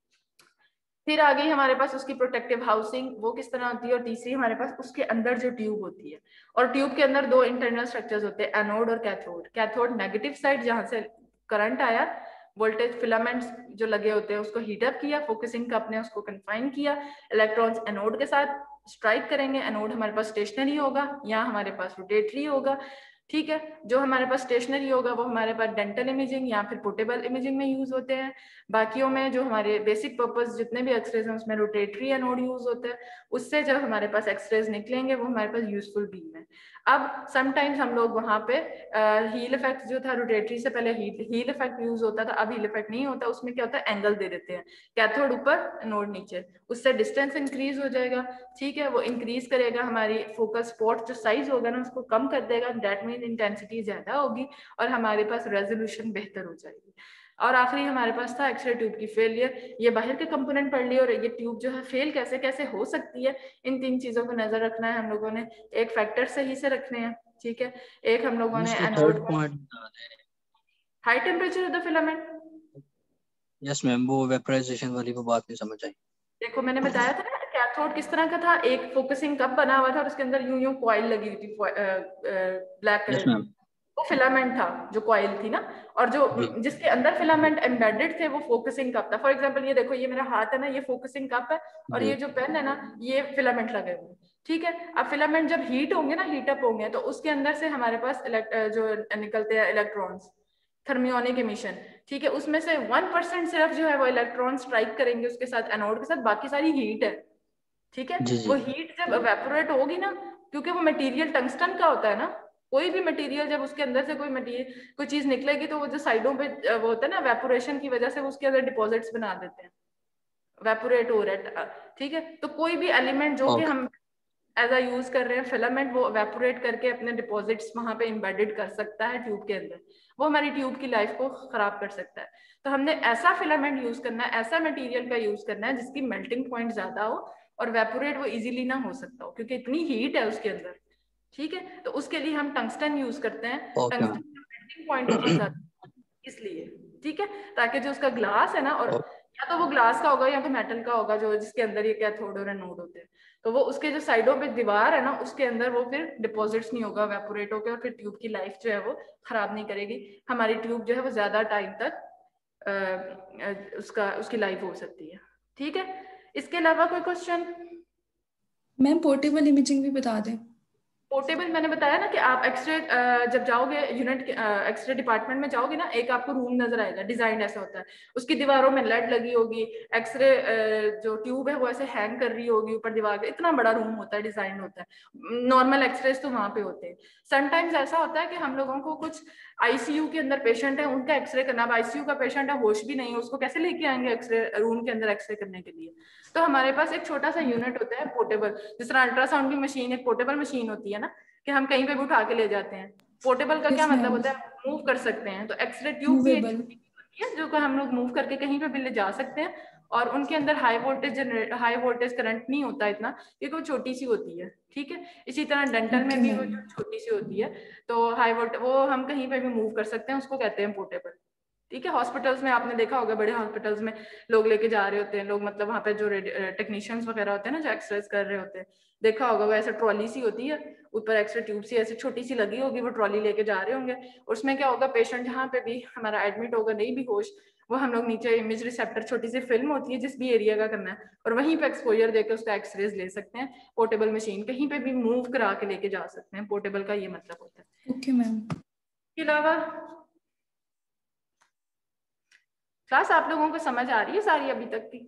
फिर आ गई हमारे पास उसकी प्रोटेक्टिव हाउसिंग, वो किस तरह होती है, और तीसरी हमारे पास उसके अंदर जो ट्यूब होती है। और ट्यूब के अंदर 2 इंटरनल स्ट्रक्चर्स होते हैं, एनोड और कैथोड। कैथोड नेगेटिव साइड जहां से करंट आया, वोल्टेज फिलामेंट्स जो लगे होते हैं उसको हीट अप किया, फोकसिंग कप ने उसको कन्फाइन किया, इलेक्ट्रॉन्स एनोड के साथ स्ट्राइक करेंगे। एनोड हमारे पास स्टेशनरी होगा या हमारे पास रोटेटरी होगा। ठीक है, जो हमारे पास स्टेशनरी होगा वो हमारे पास डेंटल इमेजिंग या फिर पोर्टेबल इमेजिंग में यूज होते हैं। बाकियों में जो हमारे बेसिक पर्पस जितने भी एक्सरेज हैं उसमें रोटेटरी एनोड यूज होता है। उससे जब हमारे पास एक्सरेज निकलेंगे वो हमारे पास यूजफुल बीम है। अब समटाइम्स हम लोग वहां पे हील इफेक्ट जो था, रोटेटरी से पहले हील इफेक्ट यूज होता था, अब हील इफेक्ट नहीं होता। उसमें क्या होता है, एंगल दे देते हैं, कैथोड ऊपर एनोड नीचे, उससे डिस्टेंस इंक्रीज हो जाएगा। ठीक है, वो इंक्रीज करेगा हमारी फोकस स्पॉट जो साइज होगा ना उसको कम कर देगा, दैट मीन इंटेंसिटी ज्यादा होगी और हमारे पास रेजोल्यूशन बेहतर हो जाएगी। और आखिरी हमारे पास था एक्सरे ट्यूब की फेलियर। ये बाहर के कंपोनेंट पढ़ लिए, और ये ट्यूब जो है फेल कैसे कैसे हो सकती है, इन 3 चीजों को नजर रखना है हम लोगों ने। एक फैक्टर सही से रखने हैं, ठीक है। एक हम लोगों ने उसका एनोड थर्ड पॉइंट बता दें। High temperature of the filament. Yes ma'am, वो वेपराइजेशन वाली वो बात नहीं समझ आई। देखो मैंने बताया था ना, कैथोड किस तरह का था, एक फोकसिंग कप बना हुआ था और उसके अंदर यूं यूं कॉइल लगी हुई थी ब्लैक यस कलर की, मैम। वो फिलामेंट था जो कॉइल थी ना। और जो जी जिसके अंदर फिलामेंट एम्बेडेड थे वो फोकसिंग कप था। फॉर एग्जांपल ये देखो, ये मेरा हाथ है ना, ये फोकसिंग कप है, और ये जी जो पेन है ना ये फिलामेंट लगे हुए हैं। ठीक है, अब फिलामेंट जब हीट होंगे ना, हीट अप होंगे, तो उसके अंदर से हमारे पास जो निकलते हैं इलेक्ट्रॉन्स, थर्मियोनिक एमिशन। ठीक है, उसमें से 1% सिर्फ जो है वो इलेक्ट्रॉन स्ट्राइक करेंगे उसके साथ एनोड के साथ, बाकी सारी हीट है। ठीक है, जी वो जी। हीट जब एवेपोरेट होगी ना, क्योंकि वो मटेरियल टंगस्टन का होता है ना, कोई भी मटेरियल जब उसके अंदर से कोई मटेरियल कोई चीज निकलेगी तो वो जो साइडों पे वो होता है ना, वेपोरेशन की वजह से वो उसके अंदर डिपॉजिट्स बना देते हैं, वेपोरेट हो रहा है। ठीक है, तो कोई भी एलिमेंट जो कि ओके हम एज अ यूज कर रहे हैं फिलामेंट, वो वेपोरेट करके अपने डिपॉजिट्स वहां पे इम्बेडेड कर सकता है ट्यूब के अंदर, वो हमारी ट्यूब की लाइफ को खराब कर सकता है। तो हमने ऐसा फिलामेंट यूज करना है, ऐसा मटेरियल का यूज करना है जिसकी मेल्टिंग पॉइंट ज्यादा हो और वेपोरेट वो इजीली ना हो सकता हो, क्योंकि इतनी हीट है उसके अंदर। ठीक है, तो उसके लिए हम टंगस्टन यूज करते हैं। ओके टंगस्टन का मेल्टिंग पॉइंट बहुत ज्यादा इसलिए। ठीक है, ताकि जो उसका ग्लास है ना, और या तो वो ग्लास का होगा या तो मेटल का होगा, जो जिसके अंदर ये कैथोड और एनोड होते हैं, तो वो उसके जो साइडों पे दीवार है ना उसके अंदर वो फिर डिपॉजिट्स नहीं होगा वेपोरेट होकर, और फिर ट्यूब की लाइफ जो है वो खराब नहीं करेगी। हमारी ट्यूब जो है वो ज्यादा टाइम तक उसकी लाइफ हो सकती है। ठीक है, इसके अलावा कोई क्वेश्चन? मैम पोर्टेबल इमेजिंग भी बता दें। पोर्टेबल मैंने बताया ना कि आप एक्सरे जब जाओगे यूनिट एक्सरे डिपार्टमेंट में जाओगे ना, एक आपको रूम नजर आएगा, डिजाइन ऐसा होता है, उसकी दीवारों में लेड लगी होगी, एक्सरे जो ट्यूब है वो ऐसे हैंग कर रही होगी ऊपर दीवार पे, इतना बड़ा रूम होता है, डिजाइन होता है। नॉर्मल एक्सरेज तो वहां पे होते हैं। समटाइम्स ऐसा होता है कि हम लोगों को कुछ आईसीयू के अंदर पेशेंट है, उनका एक्सरे करना, अब आईसीयू का पेशेंट है, होश भी नहीं है, उसको कैसे लेके आएंगे एक्सरे रूम के अंदर एक्सरे करने के लिए। तो हमारे पास एक छोटा सा यूनिट होता है पोर्टेबल, जिस तरह अल्ट्रासाउंड की मशीन एक पोर्टेबल मशीन होती है ना, कि हम कहीं पे भी उठा के ले जाते हैं। पोर्टेबल का क्या यस मतलब मैम। होता है, मूव कर सकते हैं। तो एक्सरे ट्यूब भी एक मूवेबल। छोटी होती है जो कि हम लोग मूव करके कहीं पे भी ले जा सकते हैं, और उनके अंदर हाई वोल्टेज करंट नहीं होता इतना, क्योंकि वो छोटी सी होती है। ठीक है, इसी तरह डेंटल में ओके भी वो मैम। छोटी सी होती है, तो हाई वोल्ट वो हम कहीं पे भी मूव कर सकते हैं, उसको कहते हैं पोर्टेबल। ठीक है, हॉस्पिटल्स में आपने देखा होगा, बड़े हॉस्पिटल्स में लोग लेके जा रहे होते हैं, लोग मतलब वहाँ पे जो टेक्नीशियंस वगैरह होते हैं ना, जो एक्सरेज कर रहे होते हैं, देखा होगा वो ऐसे ट्रॉली सी होती है, ऊपर एक्सरे ट्यूब सी ऐसे छोटी सी लगी होगी, वो ट्रॉली लेके जा रहे होंगे। उसमें क्या होगा, पेशेंट जहाँ पे भी हमारा एडमिट होगा, नहीं भी होश, वो हम लोग नीचे इमेज रिसेप्टर छोटी सी फिल्म होती है जिस भी एरिया का करना है, और वहीं पे एक्सपोजर देकर उसका एक्सरेज ले सकते हैं। पोर्टेबल मशीन कहीं पे भी मूव करा के लेके जा सकते हैं, पोर्टेबल का ये मतलब होता है। Okay ma'am. इसके अलावा क्लास आप लोगों को समझ आ रही है सारी अभी तक की?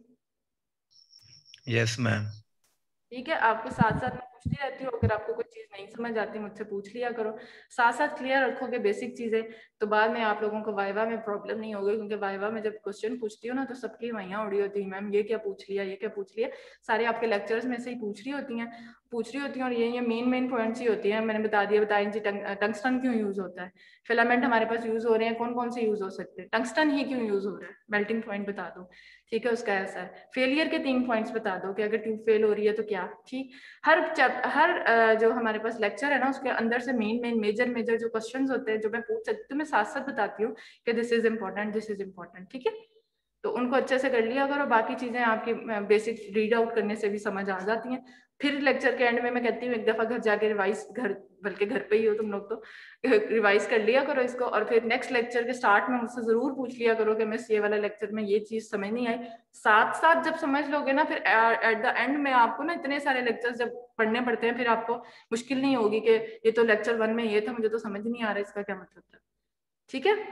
Yes ma'am. ठीक है, आपको साथ साथ मैं पूछती रहती हूँ, अगर आपको कोई चीज नहीं समझ आती मुझसे पूछ लिया करो। साथ साथ क्लियर रखोगे बेसिक चीजें, तो बाद में आप लोगों को वाइवा में प्रॉब्लम नहीं होगी, क्योंकि वाइवा में जब क्वेश्चन पूछती हो ना तो सबकी वहियां उड़ी होती है, मैम ये क्या पूछ लिया, ये क्या पूछ लिया, सारे आपके लेक्चर्स में से ही पूछ रही होती हैं। पूछ रही होती हैं और ये मेन पॉइंट्स ही होती हैं। मैंने बताया जी टंगस्टन क्यों यूज होता है, फिलामेंट हमारे पास यूज हो रहे हैं, कौन कौन से यूज हो सकते हैं, टंगस्टन ही क्यों यूज हो रहा है, मेल्टिंग पॉइंट बता दो, ठीक है, उसका ऐसा है। फेलियर के 3 पॉइंट्स बता दो कि अगर ट्यूब फेल हो रही है तो क्या, ठीक। हर जो हमारे पास लेक्चर है ना उसके अंदर से मेजर जो क्वेश्चंस होते हैं जो मैं पूछ सकती हूँ, मैं साथ साथ बताती हूँ कि दिस इज इम्पोर्टेंट, ठीक है। तो उनको अच्छे से कर लिया करो, बाकी चीजें आपकी बेसिक रीड आउट करने से भी समझ आ जाती हैं। फिर लेक्चर के एंड में मैं कहती हूँ एक दफा घर जाके रिवाइज, बल्कि घर पे ही हो तुम लोग तो रिवाइज कर लिया करो इसको, और फिर नेक्स्ट लेक्चर के स्टार्ट में मुझसे जरूर पूछ लिया करो कि मिस ये वाला लेक्चर में ये चीज समझ नहीं आई। साथ साथ जब समझ लोगे ना, फिर एट द एंड में आपको ना इतने सारे लेक्चर्स जब पढ़ने पड़ते हैं, फिर आपको मुश्किल नहीं होगी कि ये तो लेक्चर 1 में ये था, मुझे तो समझ नहीं आ रहा इसका क्या मतलब था, ठीक है।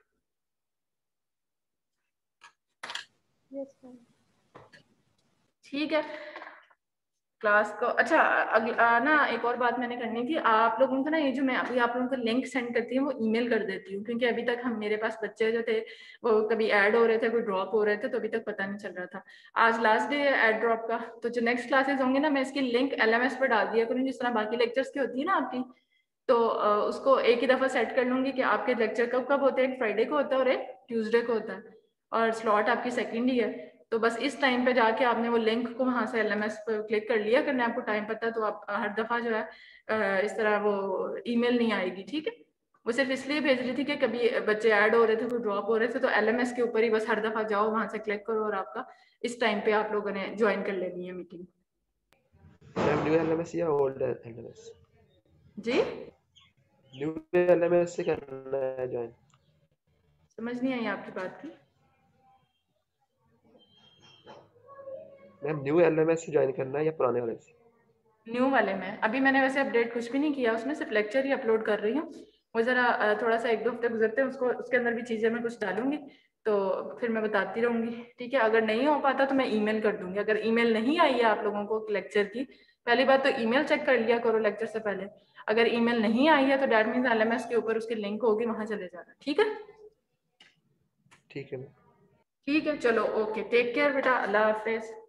Yes ma'am. ठीक है क्लास को। अच्छा ना एक और बात मैंने करनी थी आप लोगों को ना, ये जो मैं अभी आप लोगों को लिंक सेंड करती हूँ वो ईमेल कर देती हूँ, क्योंकि अभी तक मेरे पास बच्चे जो थे वो कभी ऐड हो रहे थे, कोई ड्रॉप हो रहे थे, तो अभी तक पता नहीं चल रहा था। आज लास्ट डे है ऐड ड्रॉप का, तो जो नेक्स्ट क्लासेस होंगी ना मैं इसकी लिंक LMS पर डाल दिया करूँगी, जिस तरह बाकी लेक्चर्स की होती है ना आपकी, तो उसको एक ही दफा सेट कर लूंगी कि आपके लेक्चर कब कब होते हैं, एक फ्राइडे को होता है और एक ट्यूसडे को होता है, और स्लॉट आपकी सेकंड ही है। तो बस इस टाइम पे जाके आपने वो लिंक को वहां से LMS पर क्लिक कर लिया, करने आपको टाइम पता है तो आप हर दफा जो है इस तरह वो ईमेल नहीं आएगी, ठीक है। वो सिर्फ इसलिए भेज रही थी कि कभी बच्चे ऐड हो रहे थे, कोई ड्रॉप हो रहे थे, तो LMS के ऊपर ही बस हर दफा जाओ, वहां से क्लिक करो और आपका इस टाइम पे आप लोगों ने ज्वाइन कर लेनी है मीटिंग। न्यू LMS या ओल्ड LMS? जी न्यू LMS से करना है ज्वाइन? समझ नहीं आई आपकी बात की। मैम न्यू LMS से ज्वाइन करना है या पुराने वाले से? न्यू वाले में अभी मैंने वैसे अपडेट कुछ भी नहीं किया, उसमें सिर्फ लेक्चर ही अपलोड कर रही हूँ। वो जरा थोड़ा सा 1-2 हफ्ते गुजरते हैं, उसको उसके अंदर भी चीजें मैं कुछ डालूंगी, तो फिर मैं बताती रहूंगी, ठीक है। अगर नहीं हो पाता तो मैं ईमेल कर दूंगी। अगर ईमेल नहीं आई है आप लोगों को लेक्चर की, पहली बात तो ईमेल चेक कर लिया करो लेक्चर से पहले। अगर ईमेल नहीं आई है तो डैट मीन्स LMS के ऊपर उसकी लिंक होगी, वहां चले जाना, ठीक है। ठीक है। ठीक है चलो, ओके, टेक केयर बेटा, अल्लाह हाफिज।